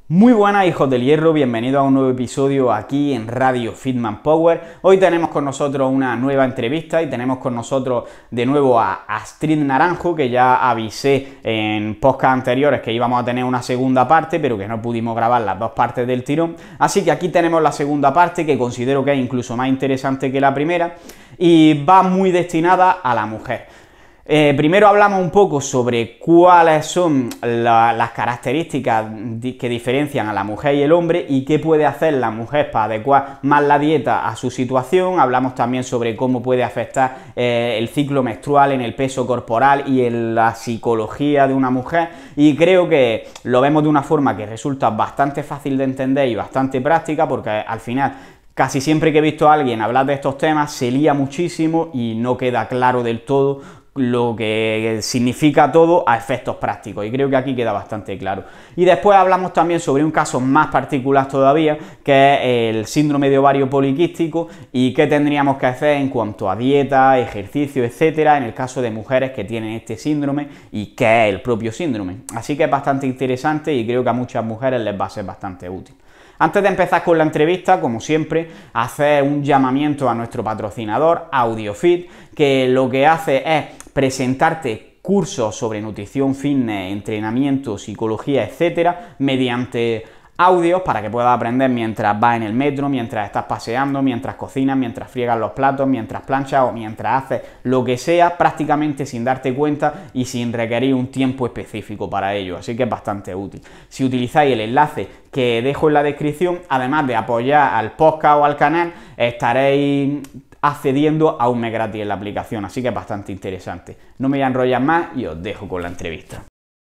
Muy buenas, hijos del hierro, bienvenidos a un nuevo episodio aquí en Radio Fitman Power. Hoy tenemos con nosotros una nueva entrevista y tenemos con nosotros de nuevo a Astrid Naranjo, que ya avisé en podcast anteriores que íbamos a tener una segunda parte, pero que no pudimos grabar las dos partes del tirón. Así que aquí tenemos la segunda parte, que considero que es incluso más interesante que la primera, y va muy destinada a la mujer. Primero hablamos un poco sobre cuáles son las características que diferencian a la mujer y el hombre y qué puede hacer la mujer para adecuar más la dieta a su situación. Hablamos también sobre cómo puede afectar el ciclo menstrual en el peso corporal y en la psicología de una mujer, y creo que lo vemos de una forma que resulta bastante fácil de entender y bastante práctica, porque al final casi siempre que he visto a alguien hablar de estos temas se lía muchísimo y no queda claro del todo lo que significa todo a efectos prácticos, y creo que aquí queda bastante claro. Y después hablamos también sobre un caso más particular todavía, que es el síndrome de ovario poliquístico, y qué tendríamos que hacer en cuanto a dieta, ejercicio, etcétera, en el caso de mujeres que tienen este síndrome y qué es el propio síndrome. Así que es bastante interesante y creo que a muchas mujeres les va a ser bastante útil. Antes de empezar con la entrevista, como siempre, hacer un llamamiento a nuestro patrocinador, AudioFit, que lo que hace es presentarte cursos sobre nutrición, fitness, entrenamiento, psicología, etcétera, mediante audios para que puedas aprender mientras vas en el metro, mientras estás paseando, mientras cocinas, mientras friegas los platos, mientras planchas o mientras haces lo que sea, prácticamente sin darte cuenta y sin requerir un tiempo específico para ello, así que es bastante útil. Si utilizáis el enlace que dejo en la descripción, además de apoyar al podcast o al canal, estaréis accediendo a un mes gratis en la aplicación, así que es bastante interesante. No me voy a enrollar más y os dejo con la entrevista.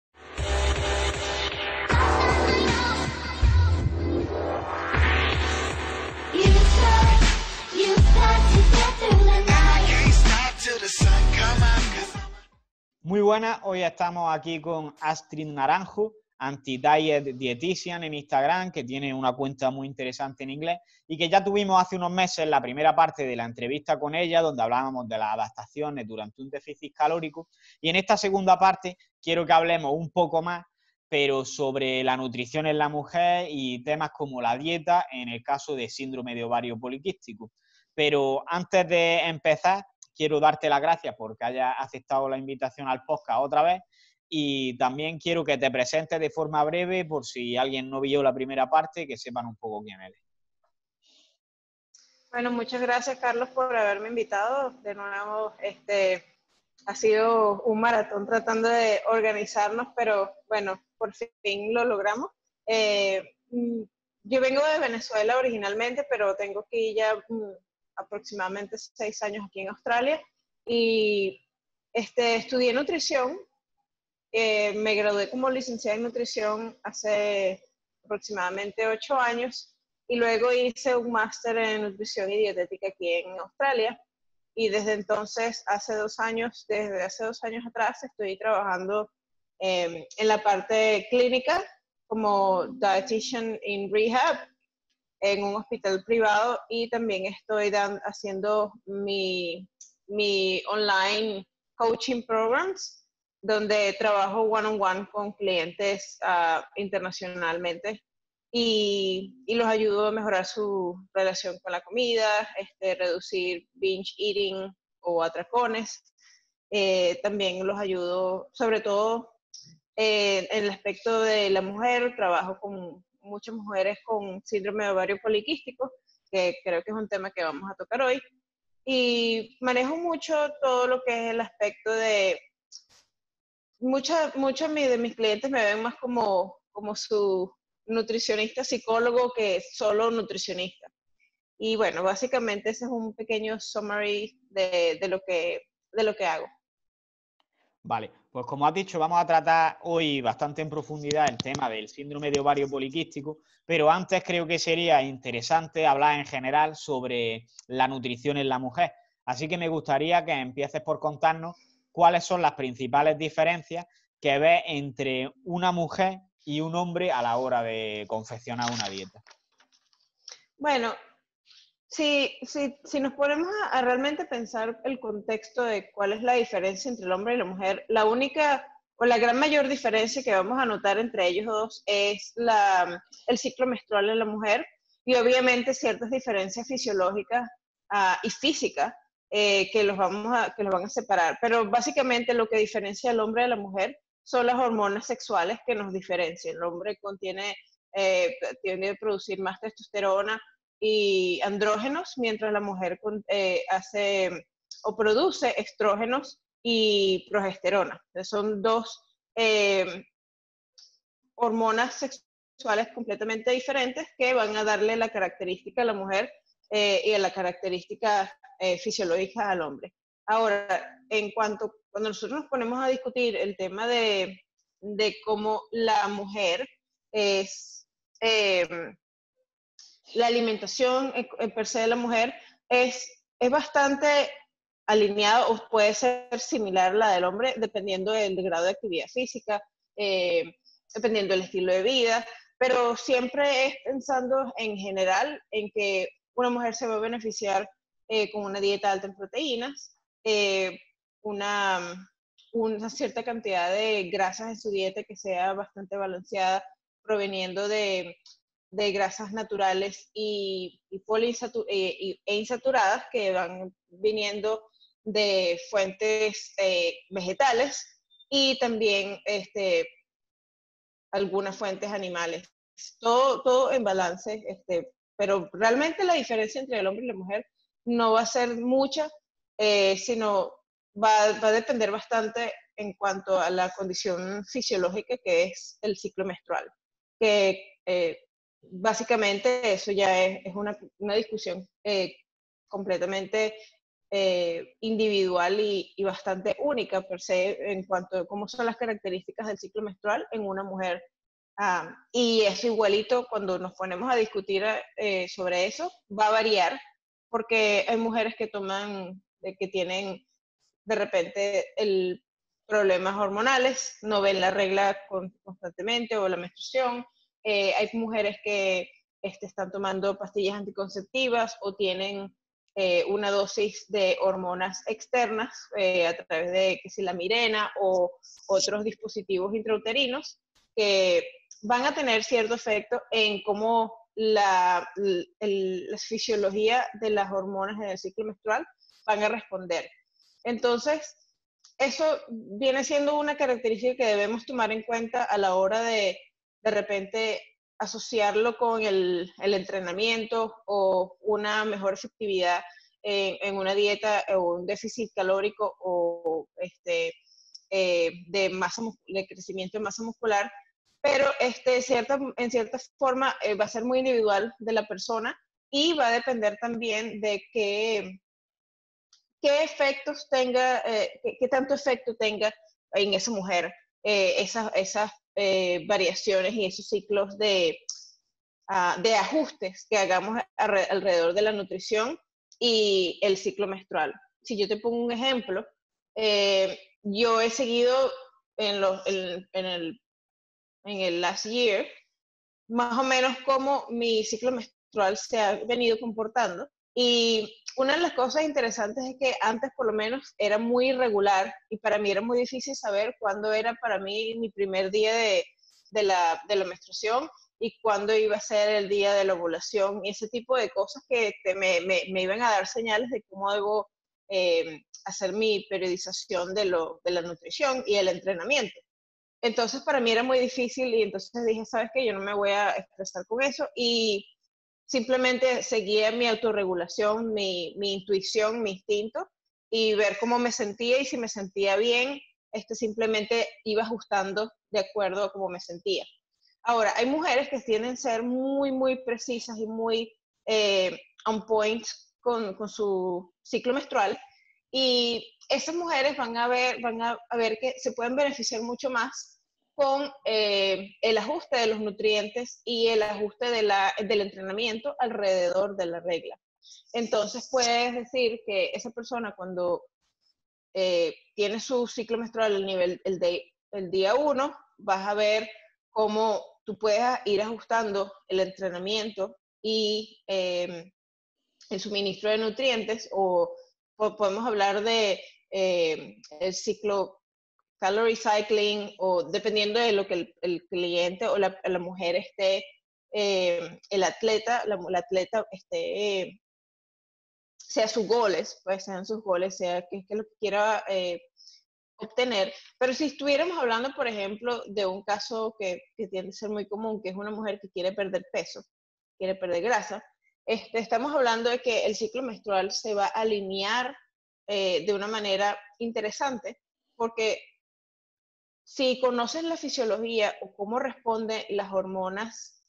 Muy buenas, hoy estamos aquí con Astrid Naranjo, Anti-Diet Dietitian en Instagram, que tiene una cuenta muy interesante en inglés y que ya tuvimos hace unos meses la primera parte de la entrevista con ella, donde hablábamos de las adaptaciones durante un déficit calórico, y en esta segunda parte quiero que hablemos un poco más, pero sobre la nutrición en la mujer y temas como la dieta en el caso de síndrome de ovario poliquístico. Pero antes de empezar, quiero darte las gracias porque hayas aceptado la invitación al podcast otra vez, y también quiero que te presentes de forma breve por si alguien no vio la primera parte, que sepan un poco quién eres. Bueno, muchas gracias, Carlos, por haberme invitado. De nuevo, ha sido un maratón tratando de organizarnos, pero bueno, por fin lo logramos. Yo vengo de Venezuela originalmente, pero tengo aquí ya aproximadamente 6 años aquí en Australia, y estudié nutrición. Me gradué como licenciada en nutrición hace aproximadamente 8 años, y luego hice un máster en nutrición y dietética aquí en Australia. Y desde entonces, desde hace 2 años atrás, estoy trabajando en la parte clínica como dietitian in rehab en un hospital privado, y también estoy haciendo mi online coaching programs, donde trabajo one-on-one con clientes internacionalmente, y los ayudo a mejorar su relación con la comida, reducir binge eating o atracones. También los ayudo, sobre todo en el aspecto de la mujer. Trabajo con muchas mujeres con síndrome de ovario poliquístico, que creo que es un tema que vamos a tocar hoy. Y manejo mucho todo lo que es el aspecto de muchos de mis clientes me ven más como su nutricionista psicólogo que solo nutricionista. Y bueno, básicamente ese es un pequeño summary de lo que hago. Vale, pues como has dicho, vamos a tratar hoy bastante en profundidad el tema del síndrome de ovario poliquístico, pero antes creo que sería interesante hablar en general sobre la nutrición en la mujer. Así que me gustaría que empieces por contarnos cuáles son las principales diferencias que ves entre una mujer y un hombre a la hora de confeccionar una dieta. Bueno, si nos ponemos a realmente pensar el contexto de cuál es la diferencia entre el hombre y la mujer, la única o la gran mayor diferencia que vamos a notar entre ellos dos es el ciclo menstrual en la mujer y obviamente ciertas diferencias fisiológicas y físicas que los van a separar. Pero básicamente lo que diferencia al hombre de la mujer son las hormonas sexuales que nos diferencian. El hombre tiene que producir más testosterona y andrógenos, mientras la mujer hace o produce estrógenos y progesterona. Entonces son dos hormonas sexuales completamente diferentes que van a darle la característica a la mujer y a la característica fisiológica al hombre. Ahora, cuando nosotros nos ponemos a discutir el tema de cómo la mujer es, la alimentación per se de la mujer es bastante alineada o puede ser similar a la del hombre dependiendo del grado de actividad física, dependiendo del estilo de vida, pero siempre es pensando en general en que una mujer se va a beneficiar con una dieta alta en proteínas, una cierta cantidad de grasas en su dieta que sea bastante balanceada, proveniendo de grasas naturales e insaturadas que van viniendo de fuentes vegetales y también algunas fuentes animales. Todo en balance, pero realmente la diferencia entre el hombre y la mujer no va a ser mucha, sino va a depender bastante en cuanto a la condición fisiológica que es el ciclo menstrual, que básicamente eso ya es una discusión completamente individual y bastante única per se en cuanto a cómo son las características del ciclo menstrual en una mujer. Y eso igualito cuando nos ponemos a discutir sobre eso va a variar porque hay mujeres que tienen de repente problemas hormonales, no ven la regla constantemente o la menstruación. Hay mujeres que están tomando pastillas anticonceptivas o tienen una dosis de hormonas externas a través de que si la Mirena o otros dispositivos intrauterinos que van a tener cierto efecto en cómo la fisiología de las hormonas en el ciclo menstrual van a responder. Entonces, eso viene siendo una característica que debemos tomar en cuenta a la hora de repente asociarlo con el entrenamiento o una mejor efectividad en una dieta o un déficit calórico o de crecimiento de masa muscular, pero en cierta forma va a ser muy individual de la persona y va a depender también de qué efectos tenga, qué tanto efecto tenga en esa mujer esas variaciones y esos ciclos de ajustes que hagamos alrededor de la nutrición y el ciclo menstrual. Si yo te pongo un ejemplo, yo he seguido en el last year más o menos cómo mi ciclo menstrual se ha venido comportando. Y una de las cosas interesantes es que antes por lo menos era muy irregular y para mí era muy difícil saber cuándo era para mí mi primer día de la menstruación y cuándo iba a ser el día de la ovulación y ese tipo de cosas que me iban a dar señales de cómo debo hacer mi periodización de la nutrición y el entrenamiento. Entonces para mí era muy difícil y entonces dije, ¿sabes qué? Yo no me voy a estresar con eso y simplemente seguía mi autorregulación, mi intuición, mi instinto y ver cómo me sentía y si me sentía bien, simplemente iba ajustando de acuerdo a cómo me sentía. Ahora, hay mujeres que tienden a ser muy, muy precisas y muy on point con su ciclo menstrual y esas mujeres van a ver que se pueden beneficiar mucho más con el ajuste de los nutrientes y el ajuste del entrenamiento alrededor de la regla. Entonces puedes decir que esa persona cuando tiene su ciclo menstrual el día 1, vas a ver cómo tú puedes ir ajustando el entrenamiento y el suministro de nutrientes o podemos hablar de el ciclo calorie cycling, o dependiendo de lo que el cliente o la mujer esté, el atleta, la atleta esté, sea sus goles, pues sean sus goles, sea que lo que quiera obtener. Pero si estuviéramos hablando, por ejemplo, de un caso que tiende a ser muy común, que es una mujer que quiere perder peso, quiere perder grasa, estamos hablando de que el ciclo menstrual se va a alinear de una manera interesante, porque si conoces la fisiología o cómo responden las hormonas,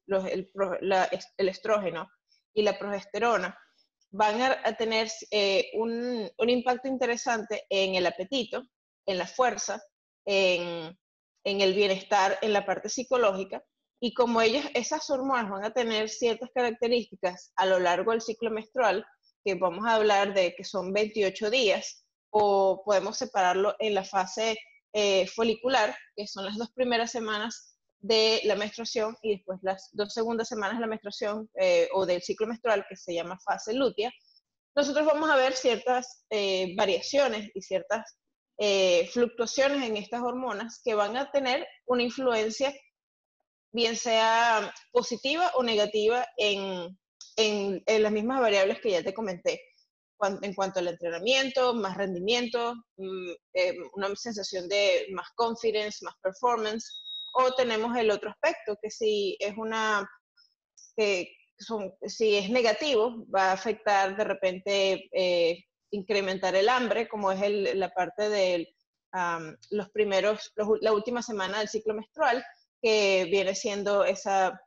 el estrógeno y la progesterona, van a tener un impacto interesante en el apetito, en la fuerza, en el bienestar, en la parte psicológica. Y como esas hormonas van a tener ciertas características a lo largo del ciclo menstrual, que vamos a hablar de que son 28 días, o podemos separarlo en la fase folicular, que son las 2 primeras semanas de la menstruación, y después las 2 segundas semanas de la menstruación o del ciclo menstrual, que se llama fase lútea. Nosotros vamos a ver ciertas variaciones y ciertas fluctuaciones en estas hormonas que van a tener una influencia, bien sea positiva o negativa, en las mismas variables que ya te comenté, en cuanto al entrenamiento, más rendimiento, una sensación de más confidence, más performance. O tenemos el otro aspecto, que si es si es negativo, va a afectar de repente, incrementar el hambre, como es la parte de la última semana del ciclo menstrual, que viene siendo esa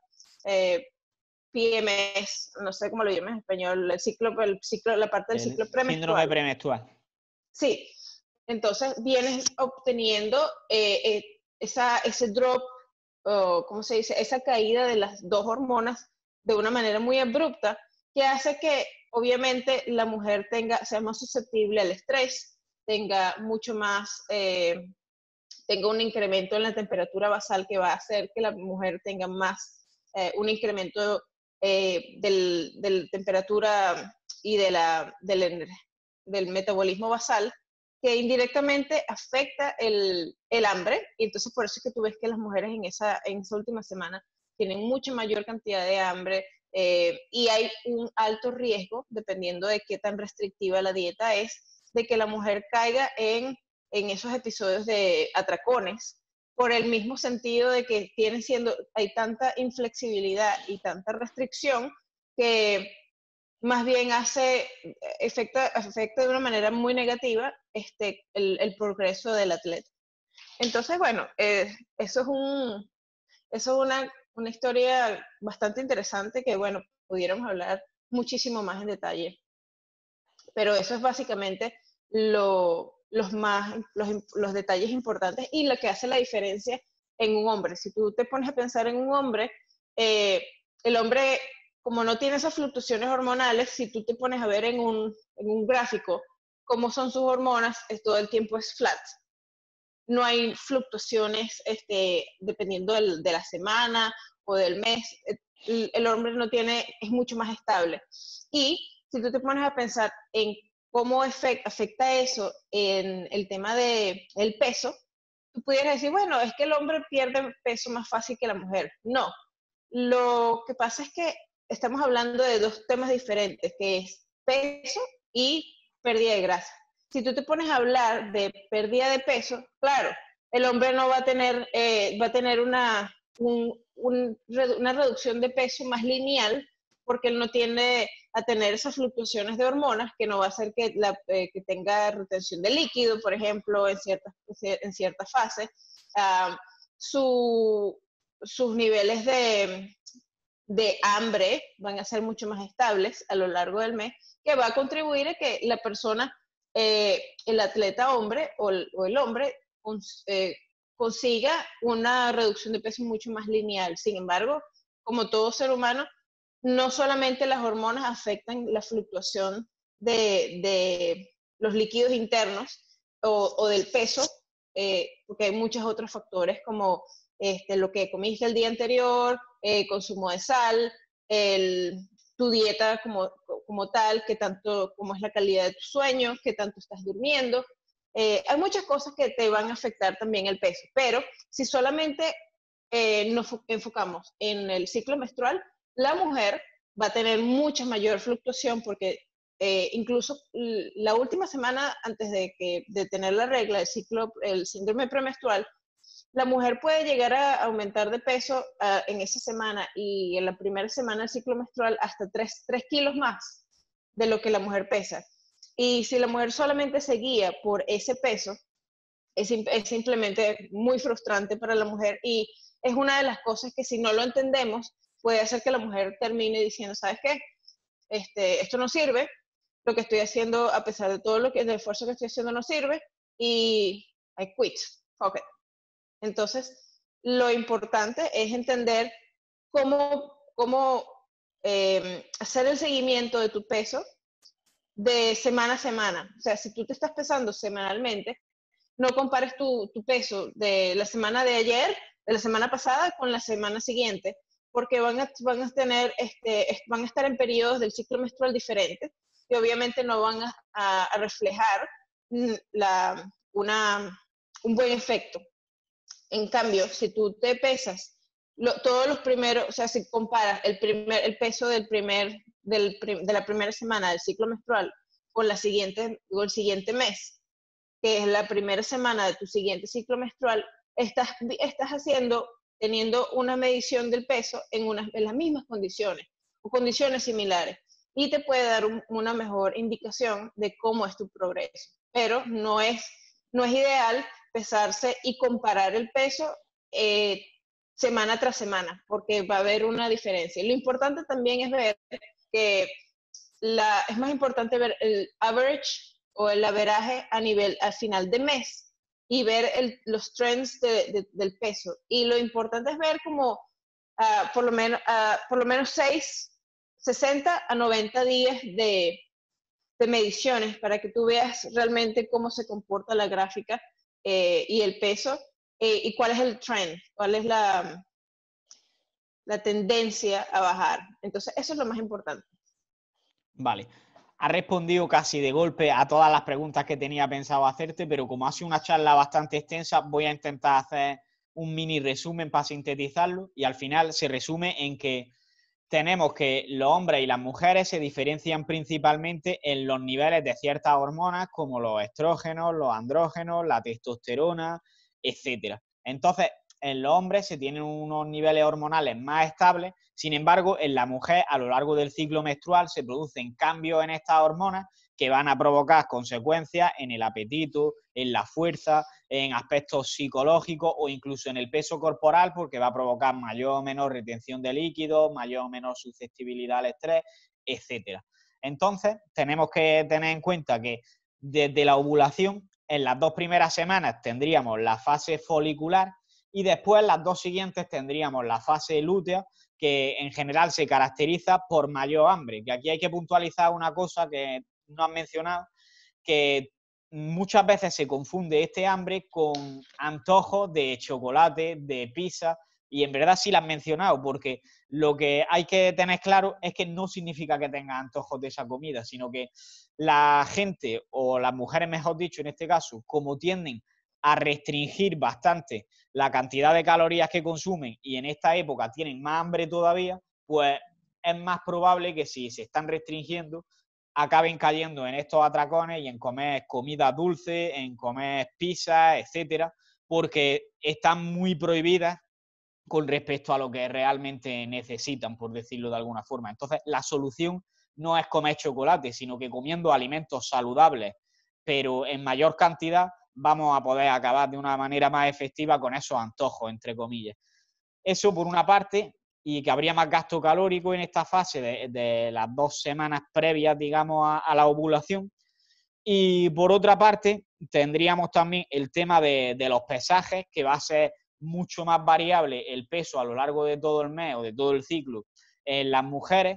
PMS, no sé cómo lo llaman en español, la parte del ciclo Síndrome premenstrual. premenstrual. Sí, entonces vienes obteniendo ese drop, o ¿cómo se dice? Esa caída de las dos hormonas de una manera muy abrupta, que hace que obviamente la mujer sea más susceptible al estrés, tenga mucho más, tenga un incremento en la temperatura basal, que va a hacer que la mujer tenga más, un incremento de la temperatura y del metabolismo basal, que indirectamente afecta el hambre. Y entonces por eso es que tú ves que las mujeres en esa última semana tienen mucha mayor cantidad de hambre, y hay un alto riesgo, dependiendo de qué tan restrictiva la dieta es, de que la mujer caiga en esos episodios de atracones, por el mismo sentido de que hay tanta inflexibilidad y tanta restricción, que más bien afecta de una manera muy negativa el progreso del atleta. Entonces, bueno, eso es una historia bastante interesante, que, bueno, pudiéramos hablar muchísimo más en detalle. Pero eso es básicamente los detalles importantes y lo que hace la diferencia en un hombre. Si tú te pones a pensar en un hombre, el hombre, como no tiene esas fluctuaciones hormonales, si tú te pones a ver en un gráfico cómo son sus hormonas, todo el tiempo es flat. No hay fluctuaciones dependiendo de la semana o del mes. El hombre es mucho más estable. Y si tú te pones a pensar en cómo afecta eso en el tema del peso, tú pudieras decir, bueno, es que el hombre pierde peso más fácil que la mujer. No, lo que pasa es que estamos hablando de dos temas diferentes, que es peso y pérdida de grasa. Si tú te pones a hablar de pérdida de peso, claro, el hombre no va a tener, una reducción de peso más lineal, porque él no tiende a tener esas fluctuaciones de hormonas, que no va a hacer que tenga retención de líquido, por ejemplo, en ciertas fases. Sus niveles de hambre van a ser mucho más estables a lo largo del mes, que va a contribuir a que la persona, el atleta hombre o el hombre, consiga una reducción de peso mucho más lineal. Sin embargo, como todo ser humano, no solamente las hormonas afectan la fluctuación de los líquidos internos o del peso, porque hay muchos otros factores, como lo que comiste el día anterior, consumo de sal, tu dieta como tal, como es la calidad de tu sueño, qué tanto estás durmiendo. Hay muchas cosas que te van a afectar también el peso, pero si solamente nos enfocamos en el ciclo menstrual, la mujer va a tener mucha mayor fluctuación porque incluso la última semana antes de tener la regla, el síndrome premenstrual, la mujer puede llegar a aumentar de peso en esa semana y en la primera semana del ciclo menstrual hasta 3 kilos más de lo que la mujer pesa. Y si la mujer solamente se guía por ese peso, es simplemente muy frustrante para la mujer y es una de las cosas que si no lo entendemos puede hacer que la mujer termine diciendo, ¿sabes qué? Esto no sirve, lo que estoy haciendo, a pesar de todo el esfuerzo que estoy haciendo, no sirve y I quit, fuck it. Entonces, lo importante es entender cómo hacer el seguimiento de tu peso de semana a semana. O sea, si tú te estás pesando semanalmente, no compares tu peso de la semana de ayer, de la semana pasada, con la semana siguiente, porque van a tener, van a estar en periodos del ciclo menstrual diferentes y obviamente no van a reflejar un buen efecto. En cambio, si tú te pesas todos los primeros, o sea, si comparas el peso de la primera semana del ciclo menstrual con el siguiente mes, que es la primera semana de tu siguiente ciclo menstrual, estás teniendo una medición del peso en las mismas condiciones o condiciones similares y te puede dar una mejor indicación de cómo es tu progreso. Pero no es ideal pesarse y comparar el peso semana tras semana, porque va a haber una diferencia. Lo importante también es ver que es más importante ver el average o el averaje al final de mes y ver los trends del peso. Y lo importante es ver como por lo menos 60 a 90 días de mediciones para que tú veas realmente cómo se comporta la gráfica y el peso y cuál es el trend, cuál es la tendencia a bajar. Entonces, eso es lo más importante. Vale. Has respondido casi de golpe a todas las preguntas que tenía pensado hacerte, pero como ha sido una charla bastante extensa, voy a intentar hacer un mini resumen para sintetizarlo y al final se resume en que tenemos que los hombres y las mujeres se diferencian principalmente en los niveles de ciertas hormonas como los estrógenos, los andrógenos, la testosterona, etcétera. Entonces, en los hombres se tienen unos niveles hormonales más estables, sin embargo, en la mujer a lo largo del ciclo menstrual se producen cambios en estas hormonas que van a provocar consecuencias en el apetito, en la fuerza, en aspectos psicológicos o incluso en el peso corporal, porque va a provocar mayor o menor retención de líquidos, mayor o menor susceptibilidad al estrés, etcétera. Entonces, tenemos que tener en cuenta que desde la ovulación, en las 2 primeras semanas tendríamos la fase folicular y después las 2 siguientes tendríamos la fase lútea, que en general se caracteriza por mayor hambre. Que aquí hay que puntualizar una cosa que no han mencionado, que muchas veces se confunde este hambre con antojos de chocolate, de pizza, y en verdad sí lo han mencionado, porque lo que hay que tener claro es que no significa que tengas antojos de esa comida, sino que la gente, o las mujeres mejor dicho en este caso, como tienden a restringir bastante la cantidad de calorías que consumen y en esta época tienen más hambre todavía, pues es más probable que si se están restringiendo acaben cayendo en estos atracones y en comer comida dulce, en comer pizza, etcétera, porque están muy prohibidas con respecto a lo que realmente necesitan, por decirlo de alguna forma. Entonces, la solución no es comer chocolate, sino que comiendo alimentos saludables, pero en mayor cantidad, vamos a poder acabar de una manera más efectiva con esos antojos, entre comillas. Eso por una parte, y que habría más gasto calórico en esta fase de las 2 semanas previas, digamos, a la ovulación. Y por otra parte, tendríamos también el tema de los pesajes, que va a ser mucho más variable el peso a lo largo de todo el mes o de todo el ciclo en las mujeres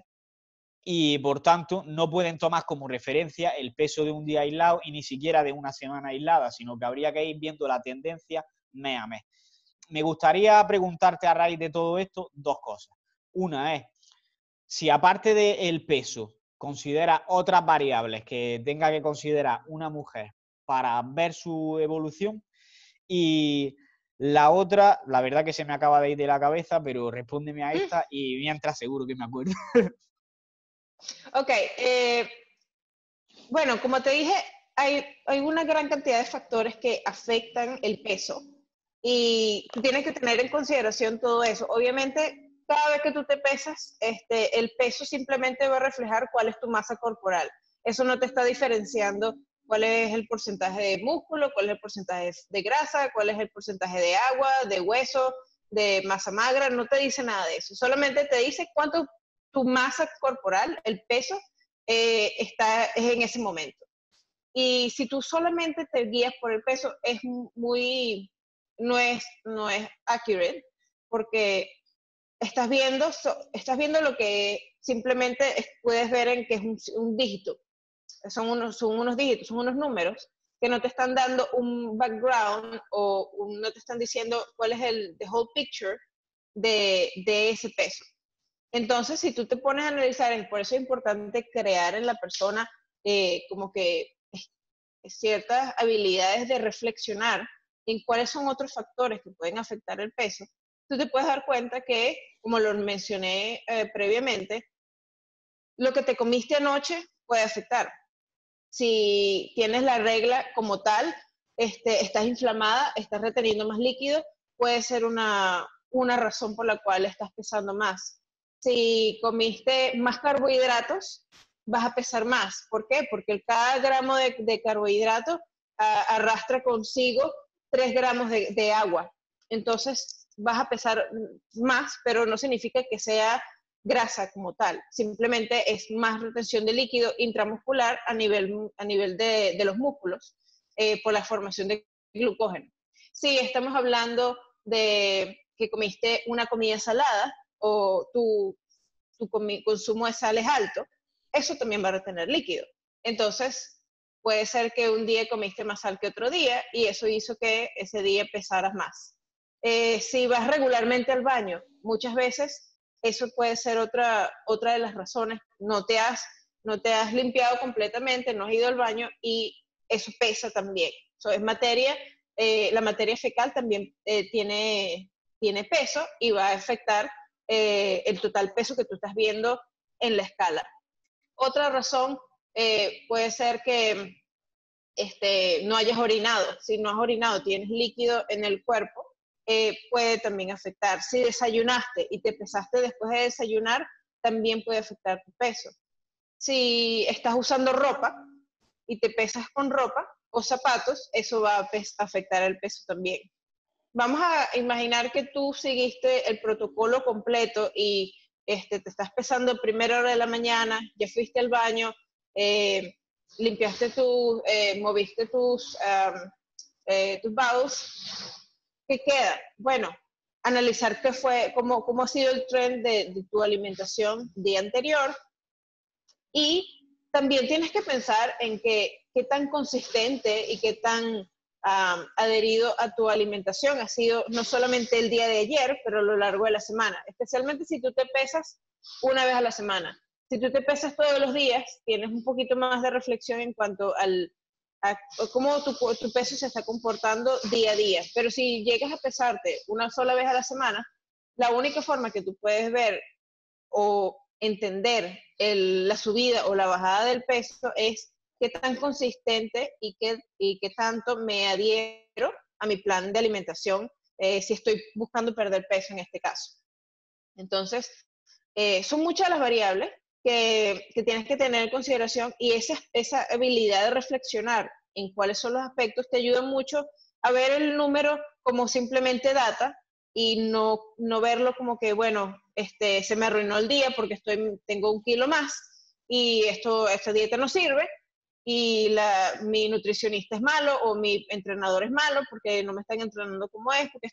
y por tanto no pueden tomar como referencia el peso de un día aislado y ni siquiera de una semana aislada, sino que habría que ir viendo la tendencia mes a mes. Me gustaría preguntarte a raíz de todo esto 2 cosas. Una es, si aparte del peso considera otras variables que tenga que considerar una mujer para ver su evolución. Y la otra, la verdad que se me acaba de ir de la cabeza, pero respóndeme a esta y mientras seguro que me acuerdo. Ok, bueno, como te dije, hay una gran cantidad de factores que afectan el peso y tú tienes que tener en consideración todo eso. Obviamente, cada vez que tú te pesas, el peso simplemente va a reflejar cuál es tu masa corporal. Eso no te está diferenciando cuál es el porcentaje de músculo, cuál es el porcentaje de grasa, cuál es el porcentaje de agua, de hueso, de masa magra, no te dice nada de eso. Solamente te dice cuánto tu masa corporal, el peso, está en ese momento. Y si tú solamente te guías por el peso, es muy, no es accurate, porque estás viendo lo que simplemente puedes ver en que es un dígito. Son unos dígitos, son unos números que no te están dando un background o no te están diciendo cuál es the whole picture de ese peso. Entonces, si tú te pones a analizar, por eso es importante crear en la persona como que ciertas habilidades de reflexionar en cuáles son otros factores que pueden afectar el peso, tú te puedes dar cuenta que, como lo mencioné previamente, lo que te comiste anoche puede afectar. Si tienes la regla como tal, estás inflamada, estás reteniendo más líquido, puede ser una razón por la cual estás pesando más. Si comiste más carbohidratos, vas a pesar más. ¿Por qué? Porque cada gramo de carbohidrato arrastra consigo 3 gramos de agua. Entonces vas a pesar más, pero no significa que sea grasa como tal, simplemente es más retención de líquido intramuscular a nivel de los músculos por la formación de glucógeno. Si estamos hablando de que comiste una comida salada o tu consumo de sal es alto, eso también va a retener líquido. Entonces, puede ser que un día comiste más sal que otro día y eso hizo que ese día pesaras más. Si vas regularmente al baño, muchas veces eso puede ser otra de las razones. No te has limpiado completamente, no has ido al baño y eso pesa también. So, es materia, la materia fecal también tiene peso y va a afectar el total peso que tú estás viendo en la escala. Otra razón puede ser que no hayas orinado. Si no has orinado, tienes líquido en el cuerpo, puede también afectar. Si desayunaste y te pesaste después de desayunar, también puede afectar tu peso. Si estás usando ropa y te pesas con ropa o zapatos, eso va a afectar el peso también. Vamos a imaginar que tú seguiste el protocolo completo y te estás pesando a primera hora de la mañana, ya fuiste al baño, eh, limpiaste moviste tus bowels. ¿Qué queda? Bueno, analizar cómo ha sido el trend de tu alimentación día anterior y también tienes que pensar en qué tan consistente y qué tan adherido a tu alimentación ha sido no solamente el día de ayer, pero a lo largo de la semana, especialmente si tú te pesas una vez a la semana. Si tú te pesas todos los días, tienes un poquito más de reflexión en cuanto a cómo tu peso se está comportando día a día. Pero si llegas a pesarte una sola vez a la semana, la única forma que tú puedes ver o entender la subida o la bajada del peso es qué tan consistente y qué tanto me adhiero a mi plan de alimentación si estoy buscando perder peso en este caso. Entonces, son muchas las variables que tienes que tener en consideración y esa habilidad de reflexionar en cuáles son los aspectos te ayuda mucho a ver el número como simplemente data y no verlo como que, bueno, se me arruinó el día porque tengo 1 kilo más y esta dieta no sirve y mi nutricionista es malo o mi entrenador es malo porque no me están entrenando como es, porque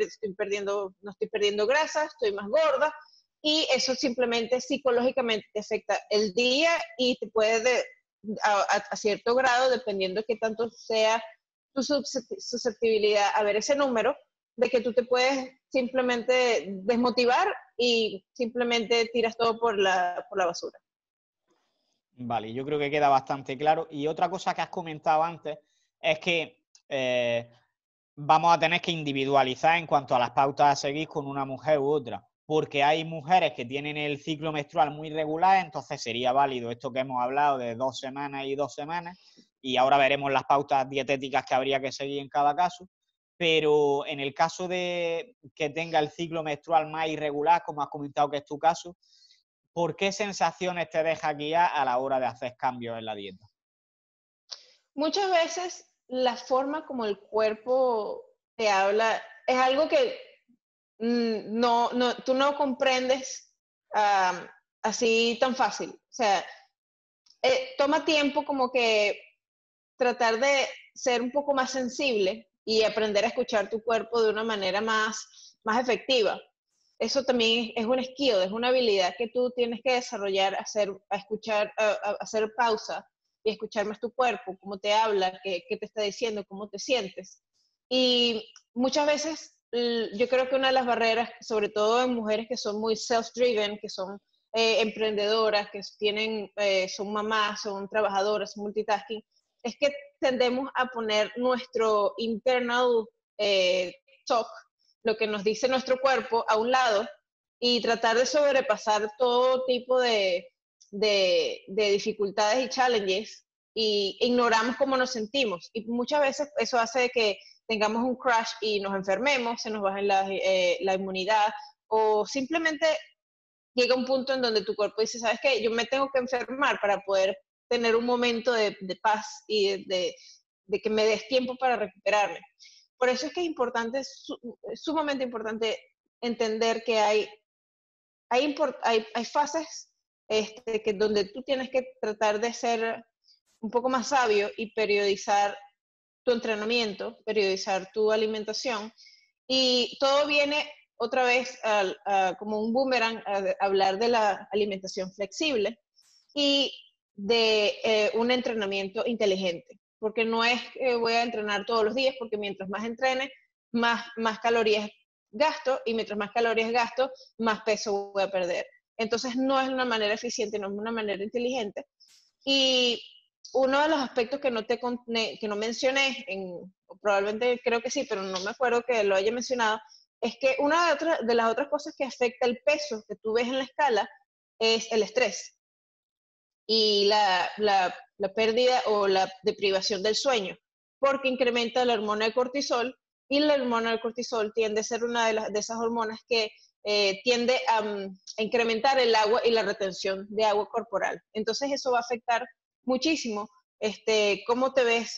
no estoy perdiendo grasa, estoy más gorda y eso simplemente psicológicamente te afecta el día y te puede a cierto grado, dependiendo de qué tanto sea tu susceptibilidad a ver ese número, de que tú te puedes simplemente desmotivar y simplemente tiras todo por la basura. Vale, yo creo que queda bastante claro. Y otra cosa que has comentado antes, es que vamos a tener que individualizar en cuanto a las pautas a seguir con una mujer u otra, porque hay mujeres que tienen el ciclo menstrual muy regular, entonces sería válido esto que hemos hablado de 2 semanas y 2 semanas, y ahora veremos las pautas dietéticas que habría que seguir en cada caso. Pero en el caso de que tenga el ciclo menstrual más irregular, como has comentado que es tu caso, ¿por qué sensaciones te deja guiar a la hora de hacer cambios en la dieta? Muchas veces la forma como el cuerpo te habla es algo que tú no comprendes así tan fácil. O sea, toma tiempo como que tratar de ser un poco más sensible y aprender a escuchar tu cuerpo de una manera más efectiva. Eso también es un skill, es una habilidad que tú tienes que desarrollar, hacer pausa y escuchar más tu cuerpo, cómo te habla, qué te está diciendo, cómo te sientes. Y muchas veces yo creo que una de las barreras, sobre todo en mujeres que son muy self-driven, que son emprendedoras, que son mamás, son trabajadoras, son multitasking, es que tendemos a poner nuestro internal talk, lo que nos dice nuestro cuerpo, a un lado y tratar de sobrepasar todo tipo de dificultades y challenges y ignoramos cómo nos sentimos. Y muchas veces eso hace que tengamos un crash y nos enfermemos, se nos baje la inmunidad o simplemente llega un punto en donde tu cuerpo dice, ¿sabes qué? Yo me tengo que enfermar para poder tener un momento de paz y de que me des tiempo para recuperarme. Por eso es que es importante, sumamente importante entender que hay fases donde tú tienes que tratar de ser un poco más sabio y periodizar tu entrenamiento, periodizar tu alimentación. Y todo viene otra vez como un boomerang a hablar de la alimentación flexible y de un entrenamiento inteligente. Porque no es que voy a entrenar todos los días, porque mientras más entrene, más calorías gasto, y mientras más calorías gasto, más peso voy a perder. Entonces no es una manera eficiente, no es una manera inteligente. Y uno de los aspectos que no mencioné, probablemente creo que sí, pero no me acuerdo que lo haya mencionado, es que una de las otras cosas que afecta el peso que tú ves en la escala es el estrés y la pérdida o la deprivación del sueño, porque incrementa la hormona de cortisol y la hormona del cortisol tiende a ser una de esas hormonas que tiende a incrementar el agua y la retención de agua corporal. Entonces eso va a afectar muchísimo cómo te ves,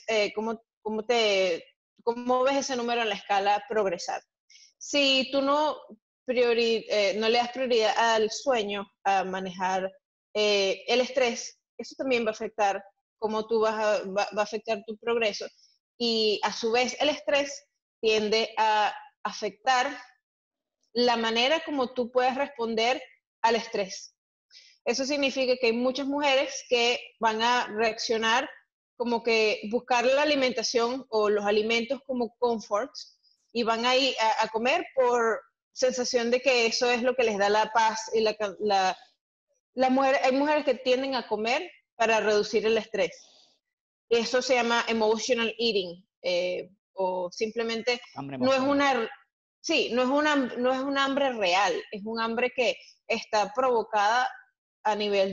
cómo ves ese número en la escala progresar. Si tú no le das prioridad al sueño, a manejar el estrés, eso también va a afectar cómo va a afectar tu progreso. Y a su vez el estrés tiende a afectar la manera como tú puedes responder al estrés. Eso significa que hay muchas mujeres que van a reaccionar como que buscar la alimentación o los alimentos como comforts y van a ir a comer por sensación de que eso es lo que les da la paz y hay mujeres que tienden a comer para reducir el estrés. Eso se llama emotional eating, o simplemente no es una, sí, no es un hambre real, es un hambre que está provocada a nivel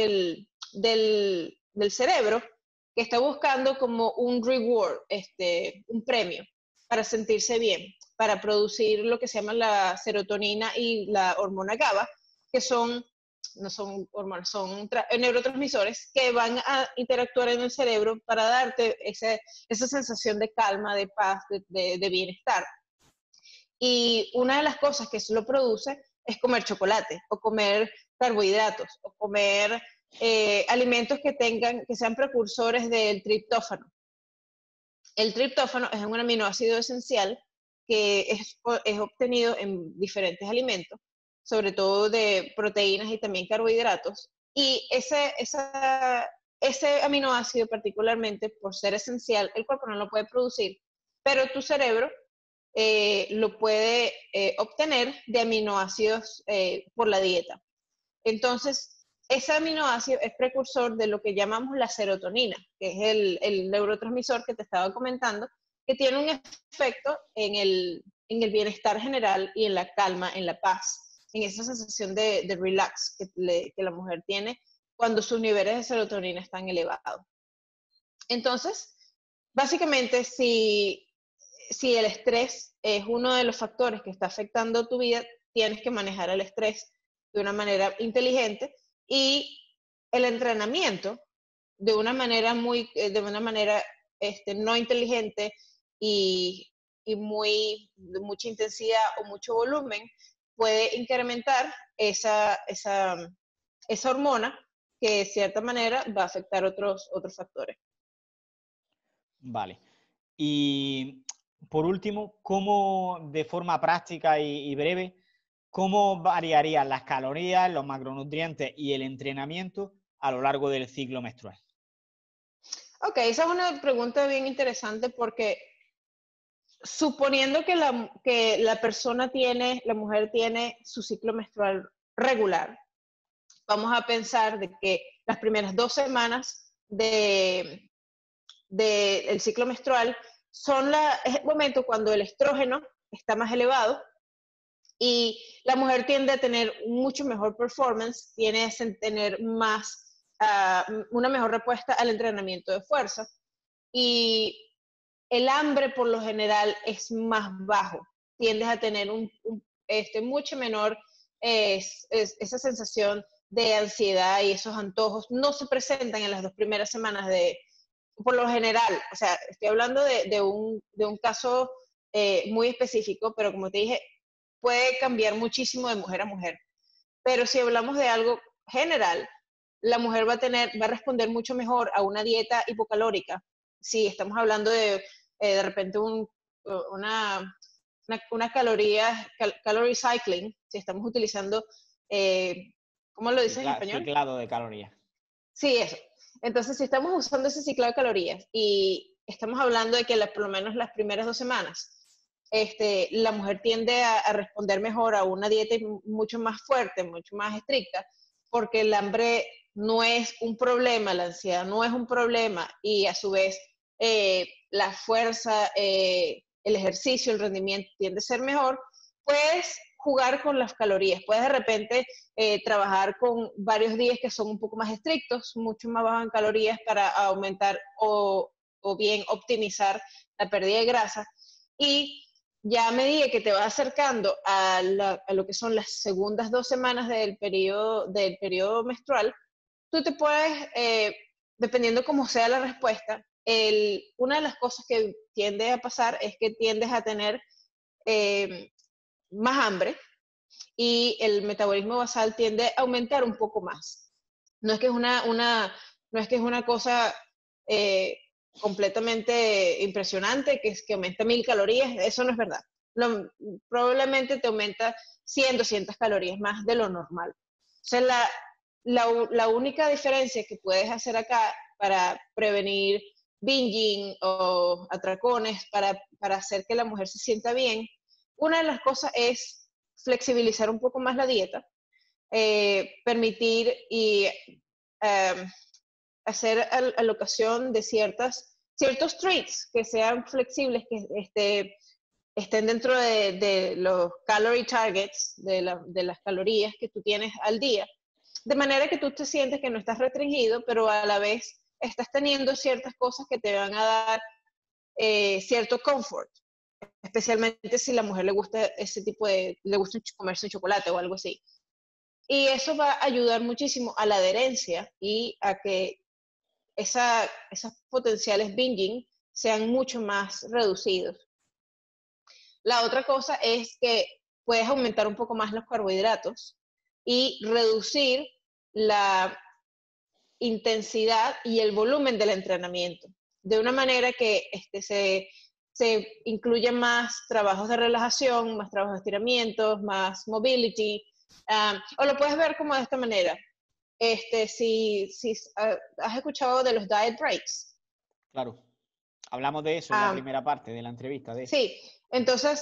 del cerebro, que está buscando como un reward, un premio, para sentirse bien, para producir lo que se llama la serotonina y la hormona GABA, que no son hormonas, son neurotransmisores que van a interactuar en el cerebro para darte esa sensación de calma, de paz, de bienestar. Y una de las cosas que eso lo produce es comer chocolate o comer carbohidratos o comer alimentos que sean precursores del triptófano. El triptófano es un aminoácido esencial que es obtenido en diferentes alimentos, sobre todo de proteínas y también carbohidratos. Y ese aminoácido particularmente, por ser esencial, el cuerpo no lo puede producir, pero tu cerebro lo puede obtener de aminoácidos por la dieta. Entonces, ese aminoácido es precursor de lo que llamamos la serotonina, que es el neurotransmisor que te estaba comentando, que tiene un efecto en el bienestar general y en la calma, en la paz, en esa sensación de relax que la mujer tiene cuando sus niveles de serotonina están elevados. Entonces, básicamente, si el estrés es uno de los factores que está afectando tu vida, tienes que manejar el estrés de una manera inteligente y el entrenamiento de una manera no inteligente y de mucha intensidad o mucho volumen puede incrementar esa hormona que de cierta manera va a afectar otros factores. Vale. Y por último, ¿cómo de forma práctica y breve, cómo variarían las calorías, los macronutrientes y el entrenamiento a lo largo del ciclo menstrual? Ok, esa es una pregunta bien interesante porque suponiendo que la mujer tiene su ciclo menstrual regular, vamos a pensar de que las primeras 2 semanas del ciclo menstrual es el momento cuando el estrógeno está más elevado y la mujer tiende a tener mucho mejor performance, tiene a tener una mejor respuesta al entrenamiento de fuerza y el hambre por lo general es más bajo, tiendes a tener mucho menor esa sensación de ansiedad y esos antojos no se presentan en las 2 primeras semanas por lo general, o sea, estoy hablando de un caso muy específico, pero como te dije, puede cambiar muchísimo de mujer a mujer. Pero si hablamos de algo general, la mujer va a responder mucho mejor a una dieta hipocalórica. Si estamos hablando de repente una calorie cycling, si estamos utilizando, ¿cómo lo dices en español? Ciclado de calorías. Sí, eso. Entonces, si estamos usando ese ciclado de calorías y estamos hablando de que por lo menos las primeras 2 semanas, la mujer tiende a responder mejor a una dieta mucho más fuerte, mucho más estricta, porque el hambre no es un problema, la ansiedad no es un problema y a su vez la fuerza, el ejercicio, el rendimiento tiende a ser mejor, puedes jugar con las calorías, puedes de repente trabajar con varios días que son un poco más estrictos, mucho más bajos en calorías para aumentar o bien optimizar la pérdida de grasa y ya a medida que te vas acercando a lo que son las segundas 2 semanas del periodo menstrual, tú te puedes, dependiendo cómo sea la respuesta, una de las cosas que tiende a pasar es que tiendes a tener más hambre y el metabolismo basal tiende a aumentar un poco más. No es que es no es que es una cosa completamente impresionante, que aumenta 1000 calorías, eso no es verdad. Probablemente te aumenta 100, 200 calorías más de lo normal. O sea, la única diferencia que puedes hacer acá para prevenir binging o atracones, para hacer que la mujer se sienta bien, una de las cosas es flexibilizar un poco más la dieta, permitir y hacer alocación de ciertos treats que sean flexibles, que estén dentro de los calorie targets, de las calorías que tú tienes al día, de manera que tú te sientes que no estás restringido, pero a la vez estás teniendo ciertas cosas que te van a dar cierto confort, especialmente si a la mujer le gusta le gusta comerse un chocolate o algo así. Y eso va a ayudar muchísimo a la adherencia y a que esos potenciales binging sean mucho más reducidos. La otra cosa es que puedes aumentar un poco más los carbohidratos y reducir la intensidad y el volumen del entrenamiento, de una manera que se incluyen más trabajos de relajación, más trabajos de estiramientos, más mobility, o lo puedes ver como de esta manera. Si has escuchado de los diet breaks. Claro. Hablamos de eso en la primera parte de la entrevista. Sí, entonces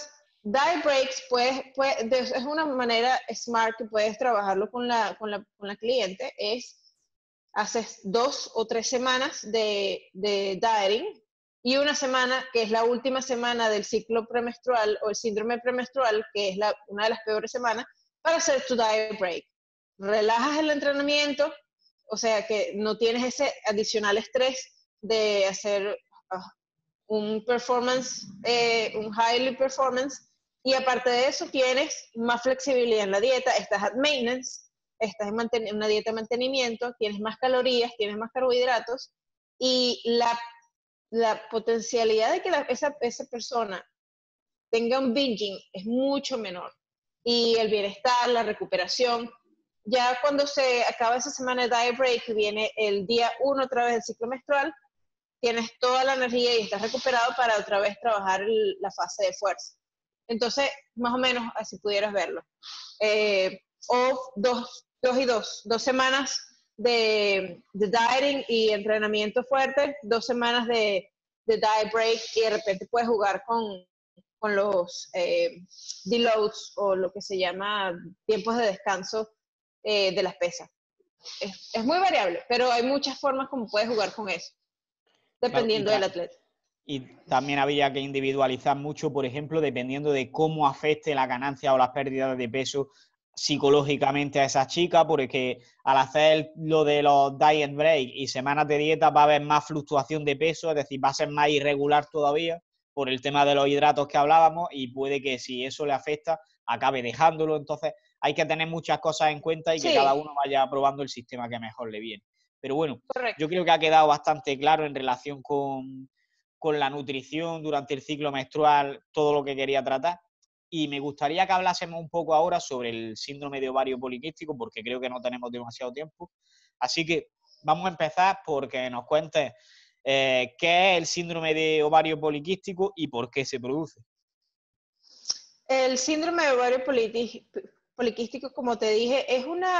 diet breaks es una manera smart que puedes trabajarlo con la cliente, haces 2 o 3 semanas de dieting y una semana, que es la última semana del ciclo premenstrual o el síndrome premenstrual, que es una de las peores semanas, para hacer tu diet break. Relajas el entrenamiento, o sea que no tienes ese adicional estrés de hacer un performance, un highly performance, y aparte de eso tienes más flexibilidad en la dieta, estás at maintenance, estás en una dieta de mantenimiento, tienes más calorías, tienes más carbohidratos, y la potencialidad de que esa persona tenga un binging es mucho menor. Y el bienestar, la recuperación, ya cuando se acaba esa semana de diet break, viene el día 1 otra vez del ciclo menstrual, tienes toda la energía y estás recuperado para otra vez trabajar la fase de fuerza. Entonces, más o menos así pudieras verlo. O 2 semanas de dieting y entrenamiento fuerte, 2 semanas de diet break, y de repente puedes jugar con los deloads o lo que se llama tiempos de descanso de las pesas. Es muy variable, pero hay muchas formas como puedes jugar con eso, dependiendo del atleta. Y también habría que individualizar mucho, por ejemplo, dependiendo de cómo afecte la ganancia o las pérdidas de peso psicológicamente a esa chica, porque al hacer lo de los diet break y semanas de dieta va a haber más fluctuación de peso, es decir, va a ser más irregular todavía por el tema de los hidratos que hablábamos, y puede que si eso le afecta acabe dejándolo. Entonces hay que tener muchas cosas en cuenta y que cada uno vaya probando el sistema que mejor le viene. Pero bueno, correcto. Yo creo que ha quedado bastante claro en relación con la nutrición durante el ciclo menstrual, todo lo que quería tratar. Y me gustaría que hablásemos un poco ahora sobre el síndrome de ovario poliquístico, porque creo que no tenemos demasiado tiempo. Así que vamos a empezar porque nos cuentes qué es el síndrome de ovario poliquístico y por qué se produce. El síndrome de ovario poliquístico, como te dije, es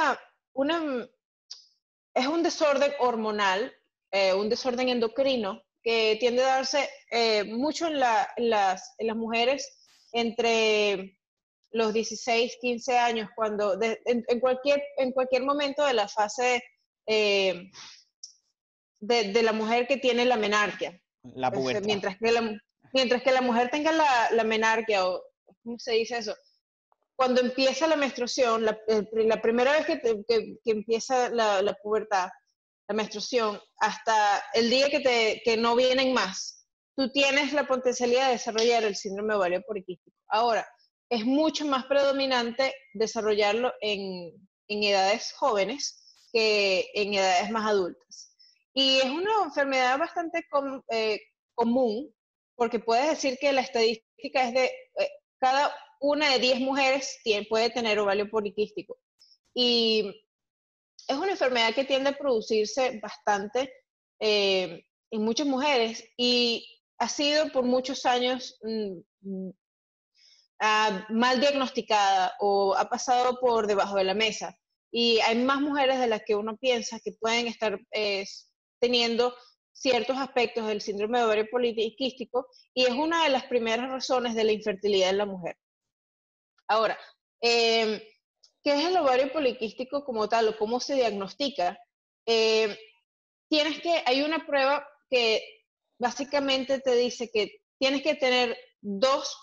un desorden hormonal, un desorden endocrino que tiende a darse mucho en las mujeres entre los 16, 15 años, cuando en cualquier momento de la fase de la mujer que tiene la menarquia. La pubertad. Mientras que la mujer tenga la menarquia, o ¿cómo se dice eso? Cuando empieza la menstruación, la primera vez que empieza la pubertad, la menstruación, hasta el día que no vienen más, tú tienes la potencialidad de desarrollar el síndrome de ovario poliquístico. Ahora, es mucho más predominante desarrollarlo en edades jóvenes que en edades más adultas. Y es una enfermedad bastante común, porque puedes decir que la estadística es de cada una de 10 mujeres puede tener ovario poliquístico. Y es una enfermedad que tiende a producirse bastante en muchas mujeres, y ha sido por muchos años mal diagnosticada o ha pasado por debajo de la mesa. Y hay más mujeres de las que uno piensa que pueden estar teniendo ciertos aspectos del síndrome de ovario poliquístico, y es una de las primeras razones de la infertilidad en la mujer. Ahora, ¿qué es el ovario poliquístico como tal o cómo se diagnostica? Hay una prueba que básicamente te dice que tienes que tener dos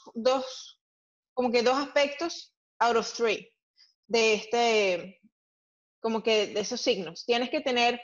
aspectos out of 3 de de esos signos. Tienes que tener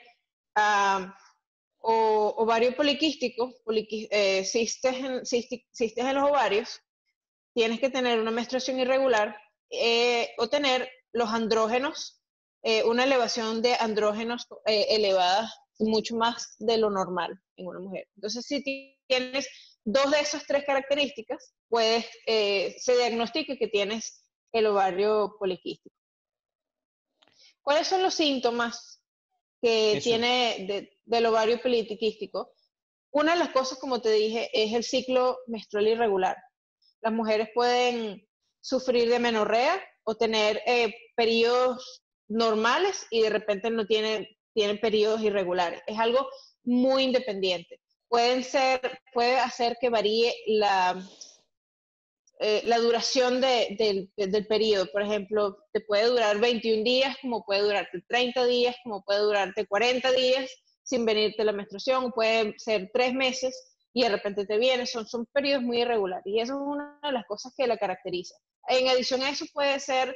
ovario poliquístico, cistes en los ovarios, tienes que tener una menstruación irregular, o tener los andrógenos, una elevación de andrógenos elevada mucho más de lo normal en una mujer. Entonces, si tienes 2 de esas 3 características, se diagnostica que tienes el ovario poliquístico. ¿Cuáles son los síntomas que tiene del ovario poliquístico? Una de las cosas, como te dije, es el ciclo menstrual irregular. Las mujeres pueden sufrir de menorrea o tener periodos normales y de repente no tienen periodos irregulares. Es algo muy independiente. Puede hacer que varíe la duración del periodo. Por ejemplo, te puede durar 21 días, como puede durarte 30 días, como puede durarte 40 días sin venirte la menstruación, puede ser 3 meses y de repente te viene. Son periodos muy irregulares y eso es una de las cosas que la caracteriza. En adición a eso puede ser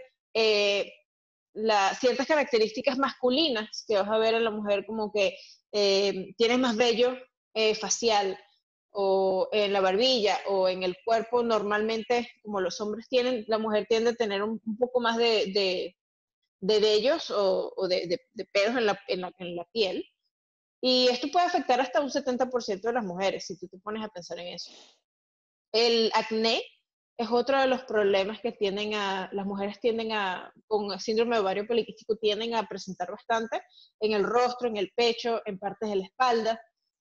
ciertas características masculinas que vas a ver en la mujer, como que tienes más vello facial, o en la barbilla, o en el cuerpo. Normalmente, como los hombres tienen, la mujer tiende a tener un poco más de vellos o de pelos en la piel. Y esto puede afectar hasta un 70% de las mujeres, si tú te pones a pensar en eso. El acné es otro de los problemas que las mujeres con síndrome de ovario poliquístico tienden a presentar bastante en el rostro, en el pecho, en partes de la espalda.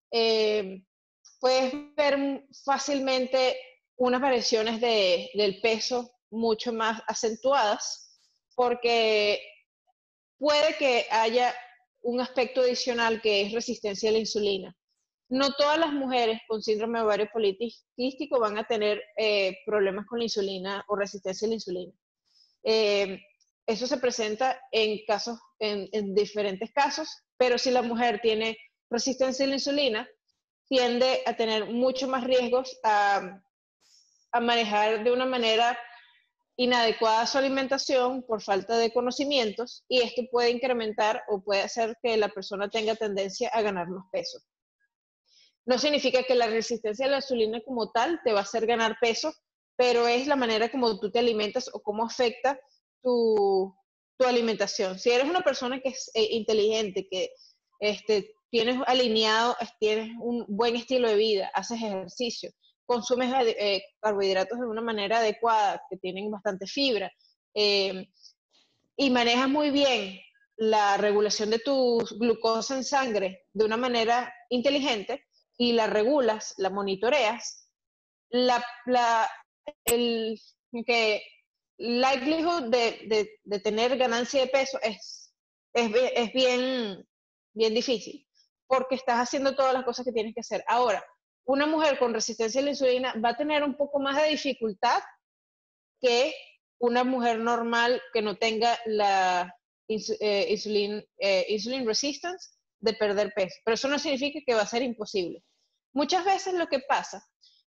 Puedes ver fácilmente unas variaciones del peso mucho más acentuadas, porque puede que haya un aspecto adicional que es resistencia a la insulina. No todas las mujeres con síndrome de ovario poliquístico van a tener problemas con la insulina o resistencia a la insulina. Eso se presenta en diferentes casos, pero si la mujer tiene resistencia a la insulina, tiende a tener mucho más riesgos a manejar de una manera inadecuada su alimentación por falta de conocimientos, y esto puede incrementar o puede hacer que la persona tenga tendencia a ganar más peso. No significa que la resistencia a la insulina como tal te va a hacer ganar peso, pero es la manera como tú te alimentas o cómo afecta tu alimentación. Si eres una persona que es inteligente, que tienes alineado, tienes un buen estilo de vida, haces ejercicio, consumes carbohidratos de una manera adecuada, que tienen bastante fibra, y manejas muy bien la regulación de tu glucosa en sangre de una manera inteligente, y la regulas, la monitoreas, el likelihood de tener ganancia de peso es bien difícil, porque estás haciendo todas las cosas que tienes que hacer. Ahora, una mujer con resistencia a la insulina va a tener un poco más de dificultad que una mujer normal que no tenga la insulin resistance de perder peso. Pero eso no significa que va a ser imposible. Muchas veces lo que pasa,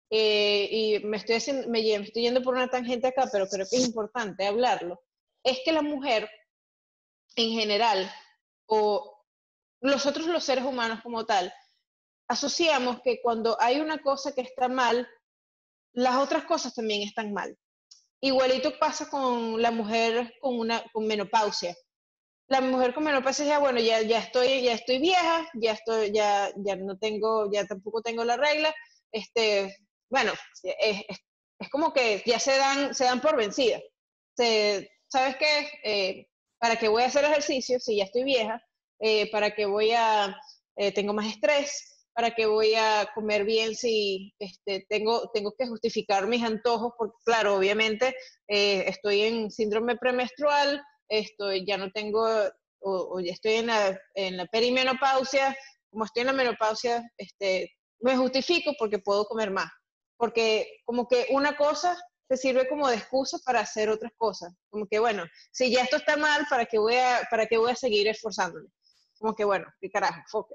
y me estoy yendo por una tangente acá, pero creo que es importante hablarlo, es que la mujer en general, o nosotros los seres humanos como tal, asociamos que cuando hay una cosa que está mal, las otras cosas también están mal. Igualito pasa con la mujer con menopausia. La mujer con menopausia ya, bueno, ya estoy vieja, ya no tengo, ya tampoco tengo la regla. Bueno, es como que ya se dan por vencida. ¿Sabes qué? ¿Para qué voy a hacer ejercicio si ya estoy vieja? ¿Para qué tengo más estrés? ¿Para qué voy a comer bien si tengo que justificar mis antojos? Porque claro, obviamente estoy en síndrome premenstrual, ya no tengo, o ya estoy en la perimenopausia. Como estoy en la menopausia, me justifico porque puedo comer más. Porque como que una cosa te sirve como de excusa para hacer otras cosas. Como que, bueno, si ya esto está mal, ¿para qué voy a seguir esforzándome? Como que, bueno, qué carajo, foque.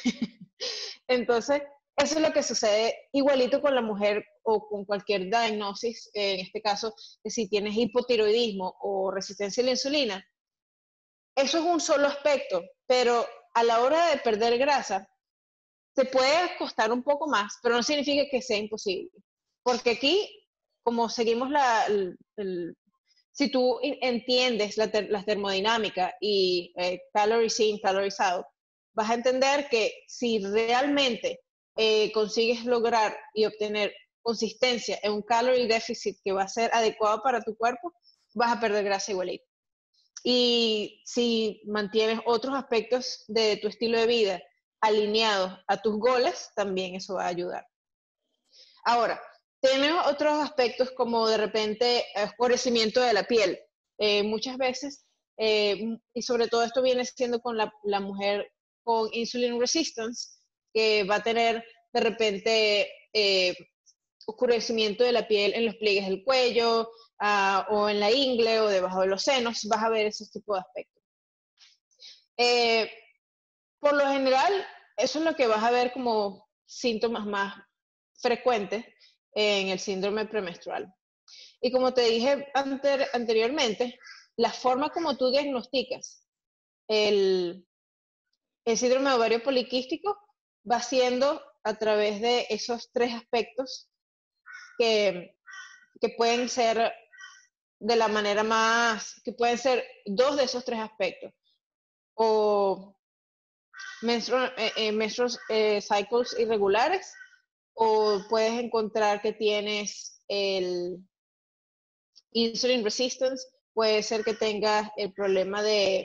Entonces, eso es lo que sucede igualito con la mujer o con cualquier diagnosis, en este caso, si tienes hipotiroidismo o resistencia a la insulina. Eso es un solo aspecto, pero a la hora de perder grasa, te puede costar un poco más, pero no significa que sea imposible. Porque aquí, como seguimos si tú entiendes la termodinámica y calories in, calories out, vas a entender que si realmente consigues lograr y obtener consistencia en un calorie deficit que va a ser adecuado para tu cuerpo, vas a perder grasa igualito. Y si mantienes otros aspectos de tu estilo de vida alineados a tus goles, también eso va a ayudar. Ahora, tenemos otros aspectos como de repente oscurecimiento de la piel. Muchas veces, y sobre todo esto viene siendo con la mujer con insulin resistance, que va a tener de repente oscurecimiento de la piel en los pliegues del cuello, o en la ingle o debajo de los senos, vas a ver ese tipo de aspectos. Por lo general, eso es lo que vas a ver como síntomas más frecuentes en el síndrome premenstrual. Y como te dije anteriormente, la forma como tú diagnosticas el síndrome de ovario poliquístico va siendo a través de esos 3 aspectos que pueden ser de la manera más, que pueden ser 2 de esos 3 aspectos, o menstrual cycles irregulares, o puedes encontrar que tienes el insulin resistance, puede ser que tengas el problema de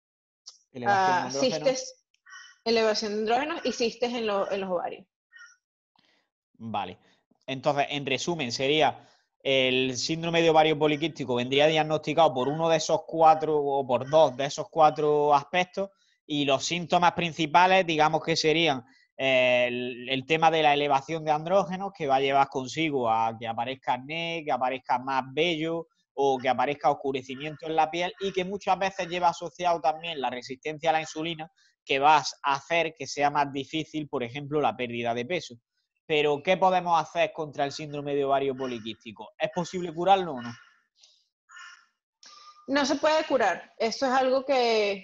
cistes, elevación de andrógenos y cistes en los ovarios. Vale. Entonces, en resumen, sería el síndrome de ovario poliquístico vendría diagnosticado por uno de esos 4 o por 2 de esos 4 aspectos, y los síntomas principales, digamos que serían el tema de la elevación de andrógenos, que va a llevar consigo a que aparezca acné, que aparezca más vello o que aparezca oscurecimiento en la piel, y que muchas veces lleva asociado también la resistencia a la insulina, que va a hacer que sea más difícil, por ejemplo, la pérdida de peso. Pero, ¿qué podemos hacer contra el síndrome de ovario poliquístico? ¿Es posible curarlo o no? No se puede curar. Eso es algo que,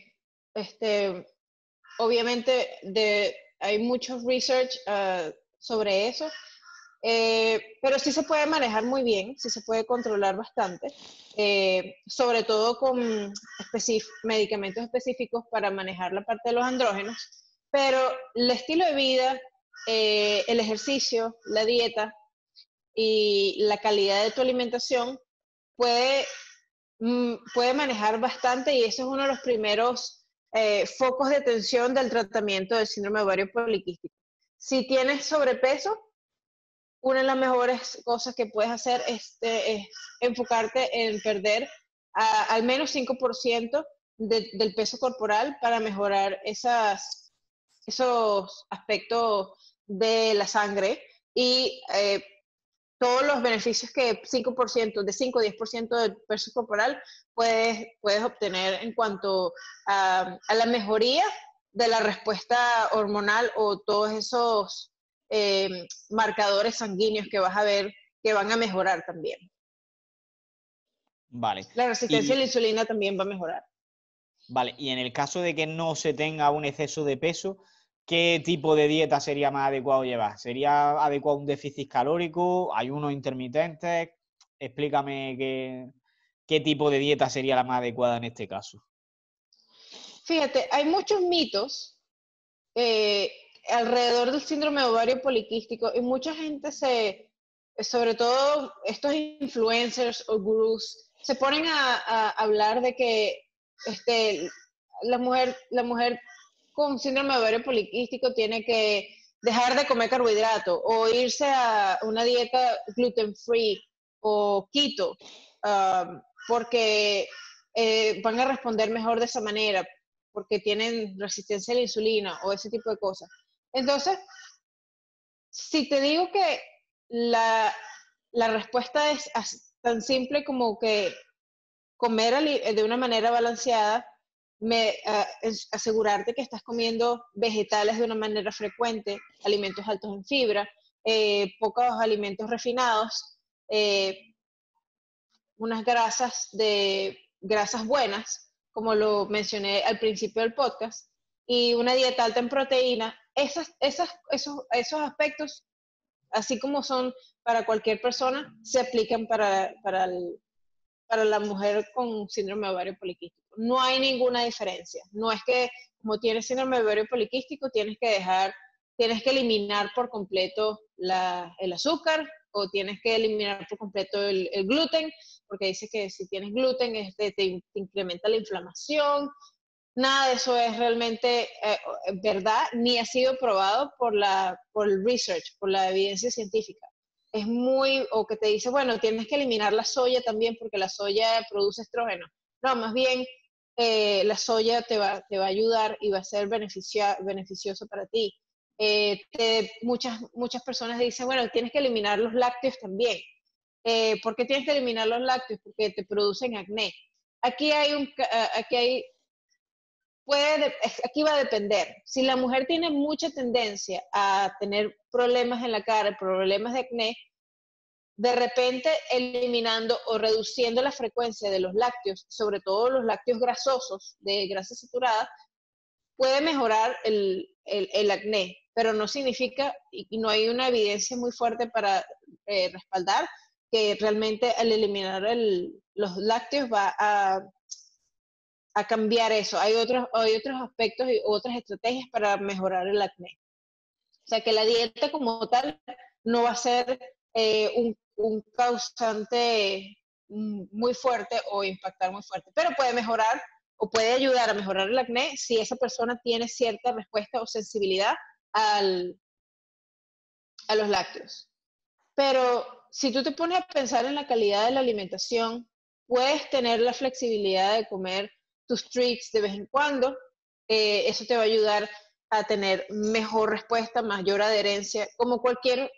obviamente, hay mucho research sobre eso, pero sí se puede manejar muy bien, sí se puede controlar bastante, sobre todo con medicamentos específicos para manejar la parte de los andrógenos, pero el estilo de vida, el ejercicio, la dieta y la calidad de tu alimentación puede manejar bastante, y eso es uno de los primeros focos de atención del tratamiento del síndrome de ovario poliquístico. Si tienes sobrepeso, una de las mejores cosas que puedes hacer es enfocarte en perder al menos 5% del peso corporal para mejorar esos aspectos de la sangre, y todos los beneficios que 5%, de 5 o 10% del peso corporal puedes obtener en cuanto a la mejoría de la respuesta hormonal, o todos esos marcadores sanguíneos que vas a ver que van a mejorar también. Vale. La resistencia a la insulina también va a mejorar. Vale, y en el caso de que no se tenga un exceso de peso, ¿qué tipo de dieta sería más adecuado llevar? ¿Sería adecuado un déficit calórico, ayunos intermitentes? Explícame qué tipo de dieta sería la más adecuada en este caso. Fíjate, hay muchos mitos alrededor del síndrome de ovario poliquístico, y mucha gente sobre todo estos influencers o gurús, se ponen a hablar de que la mujer con síndrome de ovario poliquístico tiene que dejar de comer carbohidratos o irse a una dieta gluten free o keto, porque van a responder mejor de esa manera, porque tienen resistencia a la insulina o ese tipo de cosas. Entonces, si te digo que la respuesta es tan simple como que comer de una manera balanceada, asegurarte que estás comiendo vegetales de una manera frecuente, alimentos altos en fibra, pocos alimentos refinados, unas grasas buenas, como lo mencioné al principio del podcast, y una dieta alta en proteína. Esos aspectos, así como son para cualquier persona, se aplican para la mujer con síndrome de ovario poliquístico. No hay ninguna diferencia. No es que como tienes síndrome de ovario poliquístico tienes que eliminar por completo el azúcar, o tienes que eliminar por completo el gluten, porque dice que si tienes gluten te incrementa la inflamación. Nada de eso es realmente verdad, ni ha sido probado por el research, por la evidencia científica. O que te dice, bueno, tienes que eliminar la soya también porque la soya produce estrógeno. No, más bien la soya te va a ayudar y va a ser beneficioso para ti. Muchas personas dicen, bueno, tienes que eliminar los lácteos también. ¿Por qué tienes que eliminar los lácteos? Porque te producen acné. Aquí hay un, aquí hay, aquí va a depender. Si la mujer tiene mucha tendencia a tener problemas en la cara, problemas de acné, de repente eliminando o reduciendo la frecuencia de los lácteos, sobre todo los lácteos grasosos de grasa saturada, puede mejorar el acné, pero no significa, y no hay una evidencia muy fuerte para respaldar que realmente al eliminar los lácteos va a cambiar eso. Hay otros aspectos y otras estrategias para mejorar el acné. O sea que la dieta como tal no va a ser un causante muy fuerte o impactar muy fuerte, pero puede mejorar o puede ayudar a mejorar el acné si esa persona tiene cierta respuesta o sensibilidad a los lácteos. Pero si tú te pones a pensar en la calidad de la alimentación, puedes tener la flexibilidad de comer tus treats de vez en cuando. Eso te va a ayudar a tener mejor respuesta, mayor adherencia, como cualquier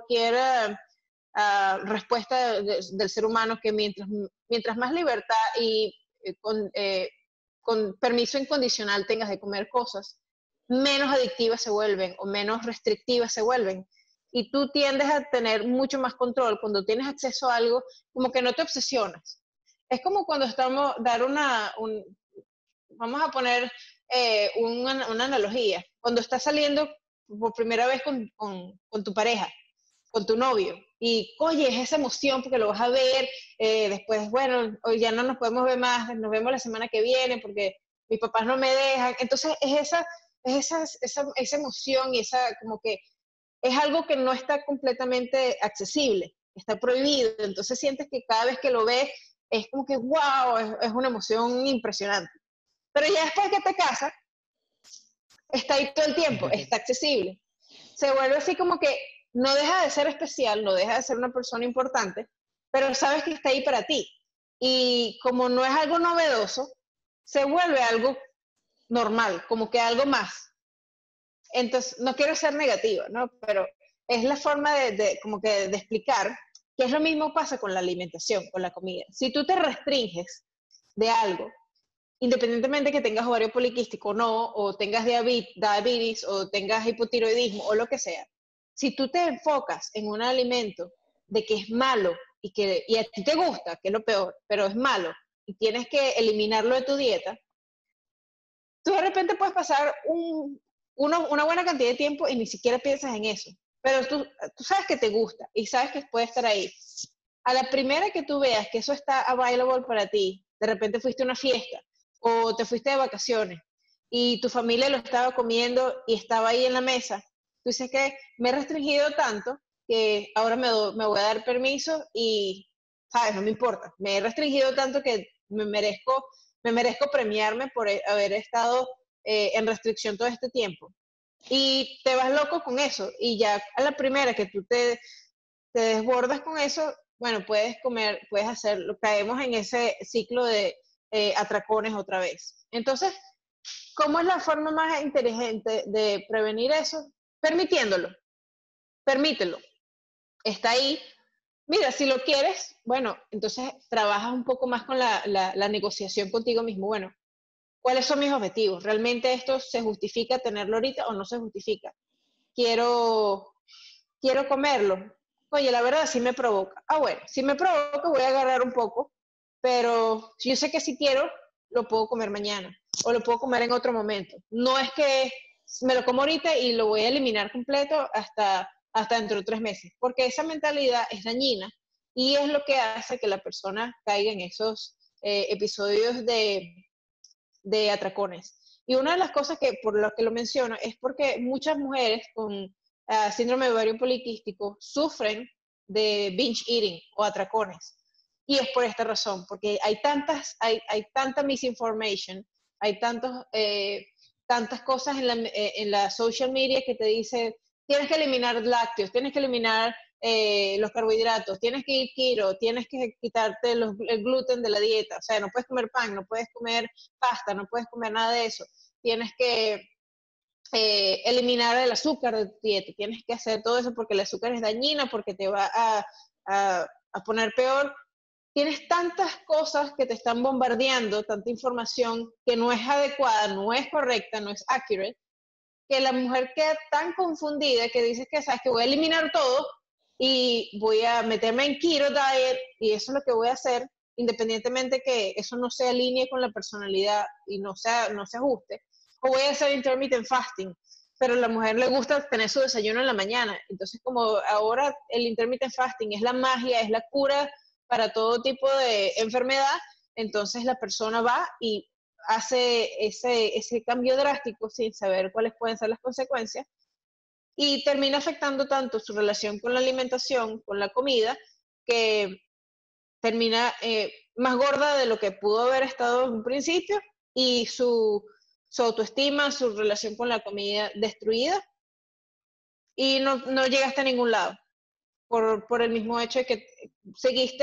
respuesta del ser humano, que mientras más libertad y con permiso incondicional tengas de comer cosas, menos adictivas se vuelven o menos restrictivas se vuelven. Y tú tiendes a tener mucho más control cuando tienes acceso a algo, como que no te obsesionas. Es como cuando vamos a poner una analogía, cuando estás saliendo por primera vez con tu pareja, con tu novio, y oye, es esa emoción porque lo vas a ver, después, bueno, hoy ya no nos podemos ver más, nos vemos la semana que viene porque mis papás no me dejan. Entonces esa emoción y esa como que es algo que no está completamente accesible, está prohibido. Entonces sientes que cada vez que lo ves es como que wow, es una emoción impresionante. Pero ya después que te casas, está ahí todo el tiempo, está accesible. Se vuelve así como que no deja de ser especial, no deja de ser una persona importante, pero sabes que está ahí para ti. Y como no es algo novedoso, se vuelve algo normal, como que algo más. Entonces, no quiero ser negativa, ¿no? Pero es la forma como que de explicar que es lo mismo pasa con la alimentación, con la comida. Si tú te restringes de algo, independientemente que tengas ovario poliquístico o no, o tengas diabetes, o tengas hipotiroidismo, o lo que sea, si tú te enfocas en un alimento de que es malo y a ti te gusta, que es lo peor, pero es malo, y tienes que eliminarlo de tu dieta, tú de repente puedes pasar una buena cantidad de tiempo y ni siquiera piensas en eso. Pero tú sabes que te gusta y sabes que puede estar ahí. A la primera que tú veas que eso está available para ti, de repente fuiste a una fiesta o te fuiste de vacaciones y tu familia lo estaba comiendo y estaba ahí en la mesa, tú dices que me he restringido tanto que ahora me voy a dar permiso y, ¿sabes? No me importa. Me he restringido tanto que me merezco premiarme por haber estado en restricción todo este tiempo. Y te vas loco con eso. Y ya a la primera que tú te desbordas con eso, bueno, puedes comer, puedes hacerlo. Caemos en ese ciclo de atracones otra vez. Entonces, ¿cómo es la forma más inteligente de prevenir eso? Permitiéndolo. Permítelo. Está ahí. Mira, si lo quieres, bueno, entonces trabajas un poco más con la negociación contigo mismo. Bueno, ¿cuáles son mis objetivos? ¿Realmente esto se justifica tenerlo ahorita o no se justifica? Quiero comerlo. Oye, la verdad sí me provoca. Ah, bueno, si me provoca voy a agarrar un poco, pero yo sé que si quiero, lo puedo comer mañana o lo puedo comer en otro momento. No es que me lo como ahorita y lo voy a eliminar completo hasta dentro de 3 meses, porque esa mentalidad es dañina y es lo que hace que la persona caiga en esos episodios de atracones. Y una de las cosas que por lo que lo menciono es porque muchas mujeres con síndrome de ovario poliquístico sufren de binge eating o atracones. Y es por esta razón, porque hay tanta misinformation, hay tantas cosas en la social media que te dicen, tienes que eliminar lácteos, tienes que eliminar los carbohidratos, tienes que ir keto, tienes que quitarte el gluten de la dieta, o sea, no puedes comer pan, no puedes comer pasta, no puedes comer nada de eso, tienes que eliminar el azúcar de tu dieta. Tienes que hacer todo eso porque el azúcar es dañina, porque te va a poner peor. Tienes tantas cosas que te están bombardeando, tanta información que no es adecuada, no es correcta, no es accurate, que la mujer queda tan confundida que dices que, sabes, que voy a eliminar todo y voy a meterme en keto diet y eso es lo que voy a hacer, independientemente que eso no se alinee con la personalidad y no se ajuste, o voy a hacer intermittent fasting, pero a la mujer le gusta tener su desayuno en la mañana, entonces como ahora el intermittent fasting es la magia, es la cura para todo tipo de enfermedad, entonces la persona va y hace ese cambio drástico sin saber cuáles pueden ser las consecuencias y termina afectando tanto su relación con la alimentación, con la comida, que termina más gorda de lo que pudo haber estado en un principio y su autoestima, su relación con la comida destruida y no llegaste a ningún lado por el mismo hecho de que seguiste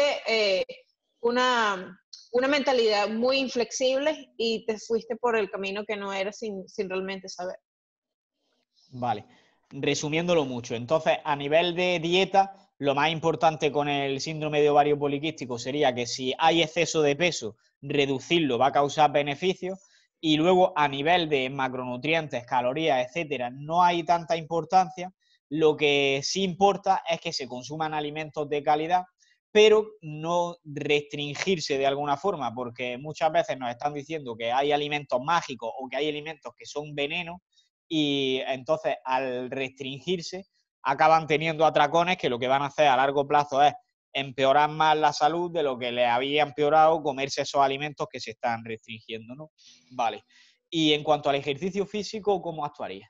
una mentalidad muy inflexible y te fuiste por el camino que no era sin realmente saber. Vale, resumiéndolo mucho, entonces a nivel de dieta, lo más importante con el síndrome de ovario poliquístico sería que si hay exceso de peso, reducirlo va a causar beneficios y luego a nivel de macronutrientes, calorías, etcétera, no hay tanta importancia. Lo que sí importa es que se consuman alimentos de calidad, pero no restringirse de alguna forma, porque muchas veces nos están diciendo que hay alimentos mágicos o que hay alimentos que son venenos y entonces al restringirse acaban teniendo atracones que lo que van a hacer a largo plazo es empeorar más la salud de lo que les había empeorado comerse esos alimentos que se están restringiendo, ¿no? Vale. Y en cuanto al ejercicio físico, ¿cómo actuaría?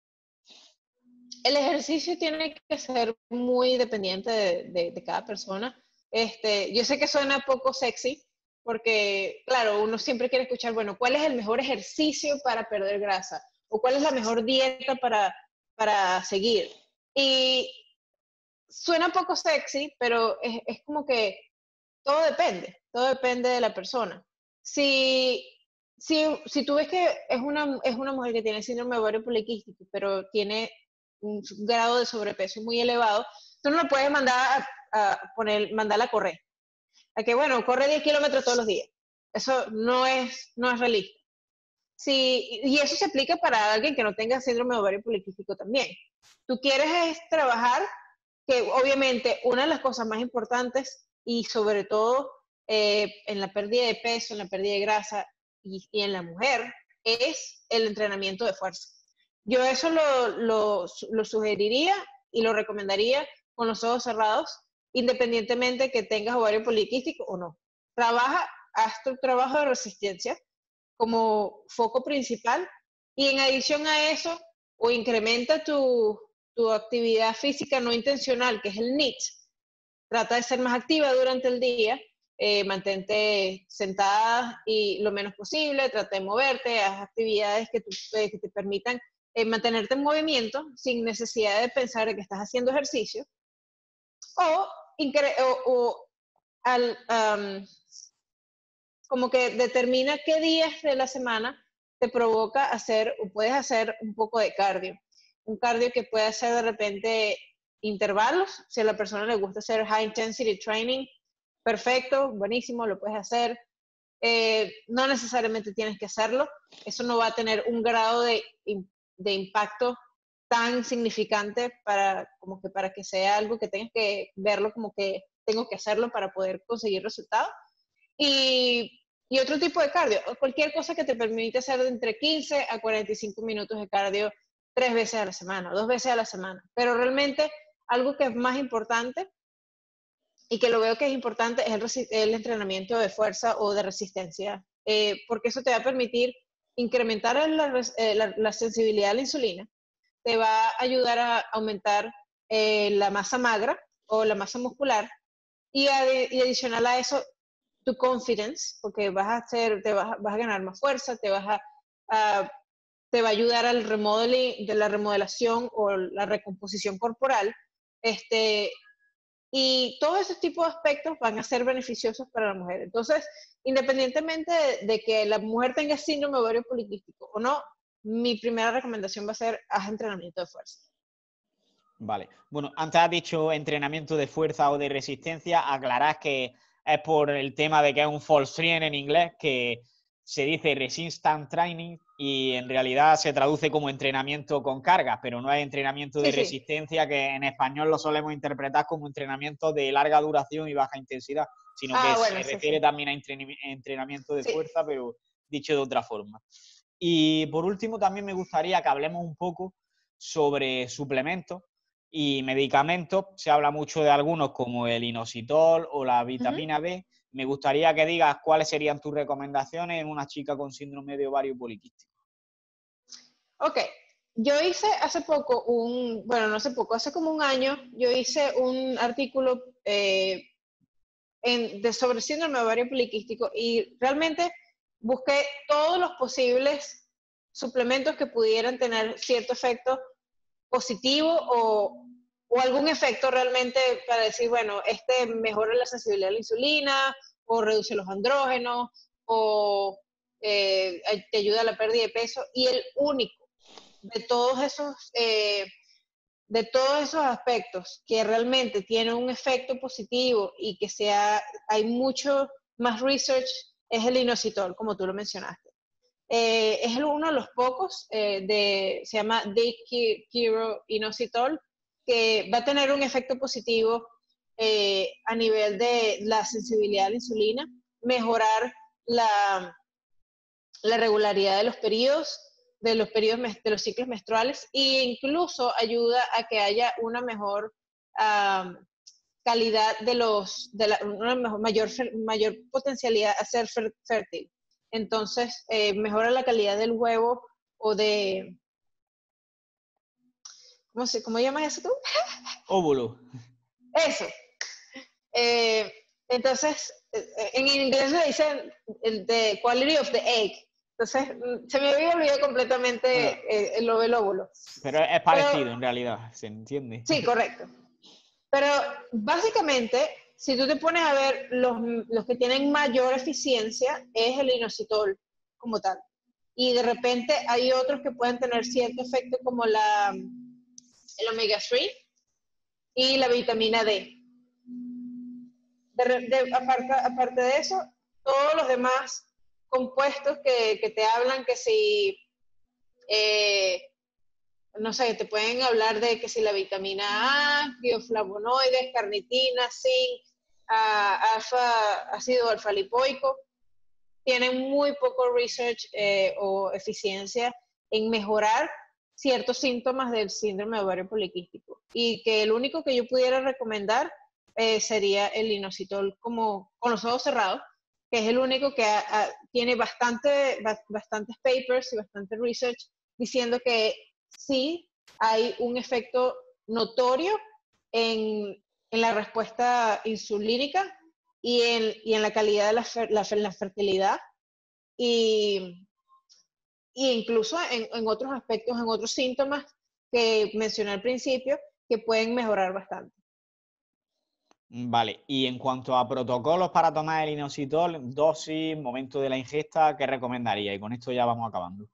El ejercicio tiene que ser muy dependiente de cada persona. Yo sé que suena poco sexy, porque, claro, uno siempre quiere escuchar, bueno, ¿cuál es el mejor ejercicio para perder grasa? ¿O cuál es la mejor dieta para seguir? Y suena poco sexy, pero es como que todo depende de la persona. Si, si tú ves que es una mujer que tiene síndrome de ovario poliquístico, pero tiene un grado de sobrepeso muy elevado, tú no la puedes mandar mandarla a correr. A que, bueno, corre 10 kilómetros todos los días. Eso no es realista. Sí, y eso se aplica para alguien que no tenga síndrome de ovario poliquístico también. Tú quieres es trabajar, que obviamente una de las cosas más importantes y sobre todo en la pérdida de peso, en la pérdida de grasa y en la mujer, es el entrenamiento de fuerza. Yo eso lo sugeriría y lo recomendaría con los ojos cerrados, independientemente que tengas ovario poliquístico o no. Haz tu trabajo de resistencia como foco principal y en adición a eso, o incrementa tu actividad física no intencional, que es el NEAT. Trata de ser más activa durante el día, mantente sentada y lo menos posible, trata de moverte, haz actividades que te permitan mantenerte en movimiento sin necesidad de pensar que estás haciendo ejercicio, o, o al, como que determina qué días de la semana te provoca hacer o puedes hacer un poco de cardio. Un cardio que puede hacer de repente intervalos, si a la persona le gusta hacer high intensity training, perfecto, buenísimo, lo puedes hacer. No necesariamente tienes que hacerlo, eso no va a tener un grado de impacto tan significante para que sea algo que tengas que verlo como que tengo que hacerlo para poder conseguir resultados. Y otro tipo de cardio, cualquier cosa que te permite hacer de entre 15 a 45 minutos de cardio 3 veces a la semana, 2 veces a la semana. Pero realmente algo que es más importante y que lo veo que es importante es el entrenamiento de fuerza o de resistencia, porque eso te va a permitir incrementar la sensibilidad a la insulina, te va a ayudar a aumentar la masa magra o la masa muscular y adicional a eso tu confidence, porque vas a ganar más fuerza, te va a ayudar al remodeling, de la remodelación o la recomposición corporal, y todos esos tipos de aspectos van a ser beneficiosos para la mujer. Entonces, independientemente de que la mujer tenga síndrome de ovario poliquístico o no, mi primera recomendación va a ser haz entrenamiento de fuerza. Vale. Bueno, antes has dicho entrenamiento de fuerza o de resistencia. Aclarás que es por el tema de que es un false friend en inglés, que se dice resistance training y en realidad se traduce como entrenamiento con cargas, pero no es entrenamiento de resistencia, que en español lo solemos interpretar como entrenamiento de larga duración y baja intensidad, sino que se refiere también a entrenamiento de fuerza, pero dicho de otra forma. Y por último, también me gustaría que hablemos un poco sobre suplementos y medicamentos. Se habla mucho de algunos como el inositol o la vitamina B. Me gustaría que digas cuáles serían tus recomendaciones en una chica con síndrome de ovario poliquístico. Ok, yo hice hace poco hace como un año, yo hice un artículo sobre síndrome de ovario poliquístico y realmente busqué todos los posibles suplementos que pudieran tener cierto efecto positivo o algún efecto realmente para decir, bueno, este mejora la sensibilidad a la insulina o reduce los andrógenos o te ayuda a la pérdida de peso. Y el único de todos esos aspectos que realmente tiene un efecto positivo y que hay mucho más research es el inositol, como tú lo mencionaste. Es uno de los pocos, se llama Dayquiro inositol, que va a tener un efecto positivo a nivel de la sensibilidad a la insulina, mejorar la regularidad de los periodos, de los ciclos menstruales, e incluso ayuda a que haya una mejor calidad una mayor potencialidad a ser fértil. Entonces, mejora la calidad del huevo o de... ¿Cómo llamas eso tú? Óvulo. Eso. Entonces, en inglés le dicen the quality of the egg. Entonces, se me había olvidado completamente lo del óvulo. Pero es parecido en realidad, ¿se entiende? Sí, correcto. Pero básicamente, si tú te pones a ver los que tienen mayor eficiencia, es el inositol como tal. Y de repente hay otros que pueden tener cierto efecto como el omega 3 y la vitamina D. Aparte de eso, todos los demás compuestos que te hablan que si, no sé, te pueden hablar de que si la vitamina A, bioflavonoides, carnitina, zinc, ácido alfa-lipoico, tienen muy poco research o eficiencia en mejorar ciertos síntomas del síndrome de ovario poliquístico. Y que el único que yo pudiera recomendar sería el inositol como con los ojos cerrados, que es el único que tiene bastantes papers y bastante research diciendo que sí hay un efecto notorio en la respuesta insulínica y en la calidad de la fertilidad y incluso en otros aspectos, en otros síntomas que mencioné al principio, que pueden mejorar bastante. Vale, y en cuanto a protocolos para tomar el inositol, dosis, momento de la ingesta, ¿qué recomendaría? Y con esto ya vamos acabando.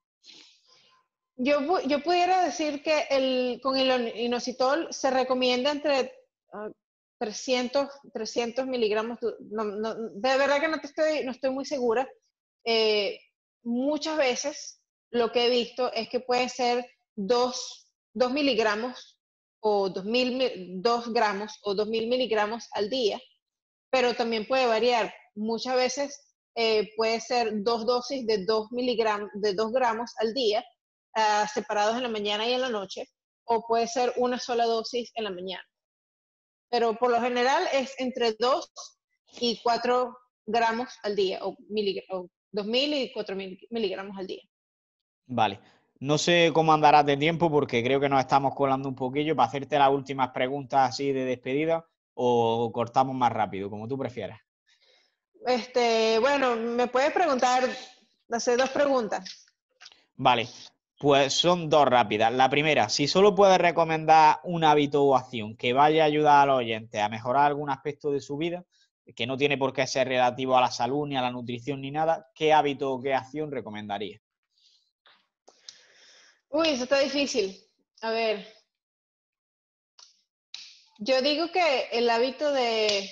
Yo pudiera decir que con el inositol se recomienda entre 300 miligramos. De verdad que no estoy muy segura. Muchas veces lo que he visto es que puede ser 2 miligramos o 2 gramos o 2000 miligramos al día, pero también puede variar. Muchas veces puede ser 2 dosis de 2 gramos al día, separados en la mañana y en la noche, o puede ser una sola dosis en la mañana. Pero por lo general es entre 2 y 4 gramos al día, o 2000 y 4000 miligramos al día. Vale. No sé cómo andarás de tiempo porque creo que nos estamos colando un poquillo para hacerte las últimas preguntas así de despedida o cortamos más rápido, como tú prefieras. Bueno, me puedes hacer 2 preguntas. Vale, pues son 2 rápidas. La primera, si solo puedes recomendar un hábito o acción que vaya a ayudar a los oyentes a mejorar algún aspecto de su vida, que no tiene por qué ser relativo a la salud, ni a la nutrición, ni nada, ¿qué hábito o qué acción recomendarías? Uy, eso está difícil. A ver, yo digo que el hábito de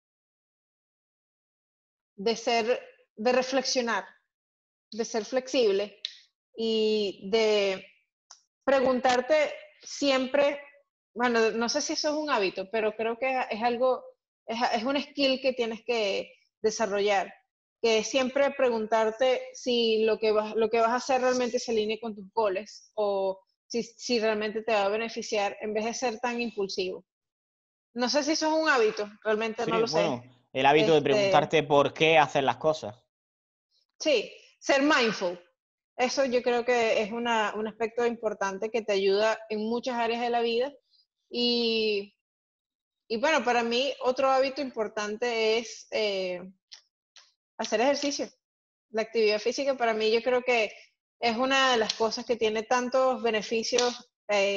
reflexionar, de ser flexible y de preguntarte siempre, bueno, no sé si eso es un hábito, pero creo que es algo, es un skill que tienes que desarrollar, que siempre preguntarte si lo que vas a hacer realmente se alinea con tus goles o si realmente te va a beneficiar en vez de ser tan impulsivo. No sé si eso es un hábito, realmente no Sí, lo bueno, sé. el hábito de preguntarte por qué hacer las cosas. Sí, ser mindful. Eso yo creo que es un aspecto importante que te ayuda en muchas áreas de la vida. Y, y bueno, para mí otro hábito importante es hacer ejercicio. La actividad física para mí yo creo que es una de las cosas que tiene tantos beneficios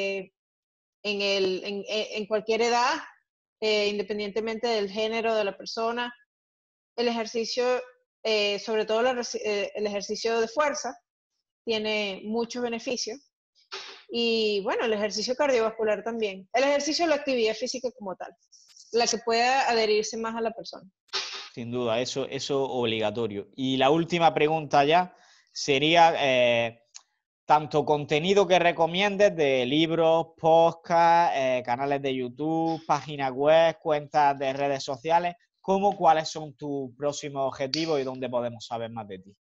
en cualquier edad, independientemente del género de la persona. El ejercicio, sobre todo el ejercicio de fuerza, tiene muchos beneficios. Y bueno, el ejercicio cardiovascular también. El ejercicio o la actividad física como tal, la que pueda adherirse más a la persona. Sin duda, eso obligatorio. Y la última pregunta ya sería, tanto contenido que recomiendes de libros, podcasts, canales de YouTube, páginas web, cuentas de redes sociales, como cuáles son tus próximos objetivos y dónde podemos saber más de ti.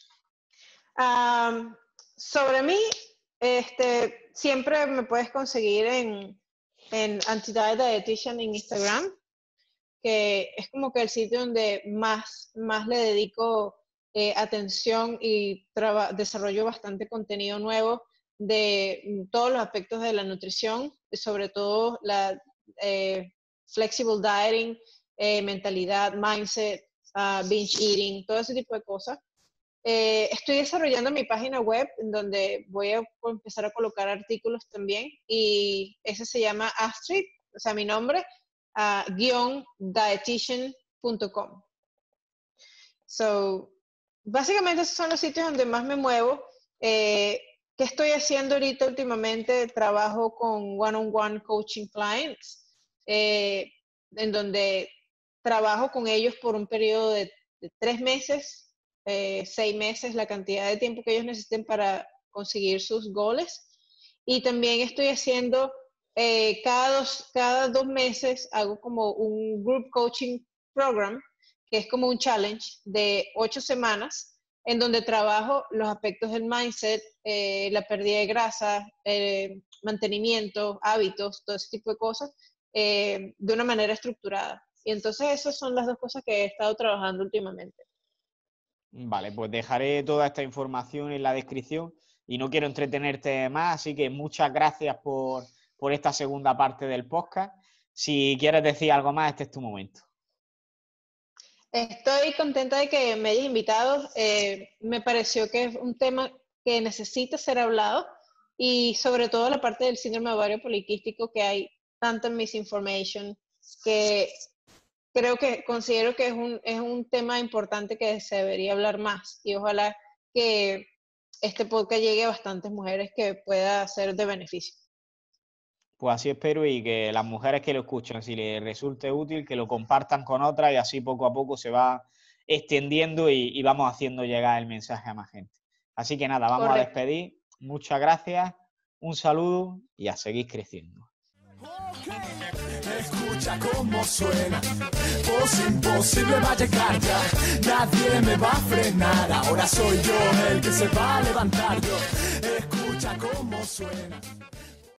Sobre mí, siempre me puedes conseguir en Anti-Diet Dietitian en Instagram, que es como que el sitio donde más le dedico atención y desarrollo bastante contenido nuevo de todos los aspectos de la nutrición, sobre todo la flexible dieting, mentalidad, mindset, binge eating, todo ese tipo de cosas. Estoy desarrollando mi página web en donde voy a empezar a colocar artículos también y ese se llama Astrid, o sea, mi nombre, dietitian.com. So, básicamente esos son los sitios donde más me muevo. ¿Qué estoy haciendo ahorita últimamente? Trabajo con one-on-one coaching clients, en donde trabajo con ellos por un periodo de 3 meses, 6 meses, la cantidad de tiempo que ellos necesiten para conseguir sus goles. Y también estoy haciendo, cada 2 meses hago como un group coaching program, que es como un challenge de 8 semanas, en donde trabajo los aspectos del mindset, la pérdida de grasa, mantenimiento, hábitos, todo ese tipo de cosas, de una manera estructurada. Y entonces esas son las dos cosas que he estado trabajando últimamente. Vale, pues dejaré toda esta información en la descripción y no quiero entretenerte más, así que muchas gracias por esta segunda parte del podcast. Si quieres decir algo más, este es tu momento. Estoy contenta de que me hayas invitado. Me pareció que es un tema que necesita ser hablado y sobre todo la parte del síndrome de ovario poliquístico, que hay tanta misinformation, que considero que es un tema importante que se debería hablar más y ojalá que este podcast llegue a bastantes mujeres que pueda ser de beneficio. Pues así espero y que las mujeres que lo escuchen, si les resulte útil, que lo compartan con otras y así poco a poco se va extendiendo y vamos haciendo llegar el mensaje a más gente. Así que nada, vamos Correcto. a despedir. Muchas gracias, un saludo y a seguir creciendo. Escucha cómo suena, voz imposible va a llegar ya, nadie me va a frenar, ahora soy yo el que se va a levantar yo, escucha cómo suena.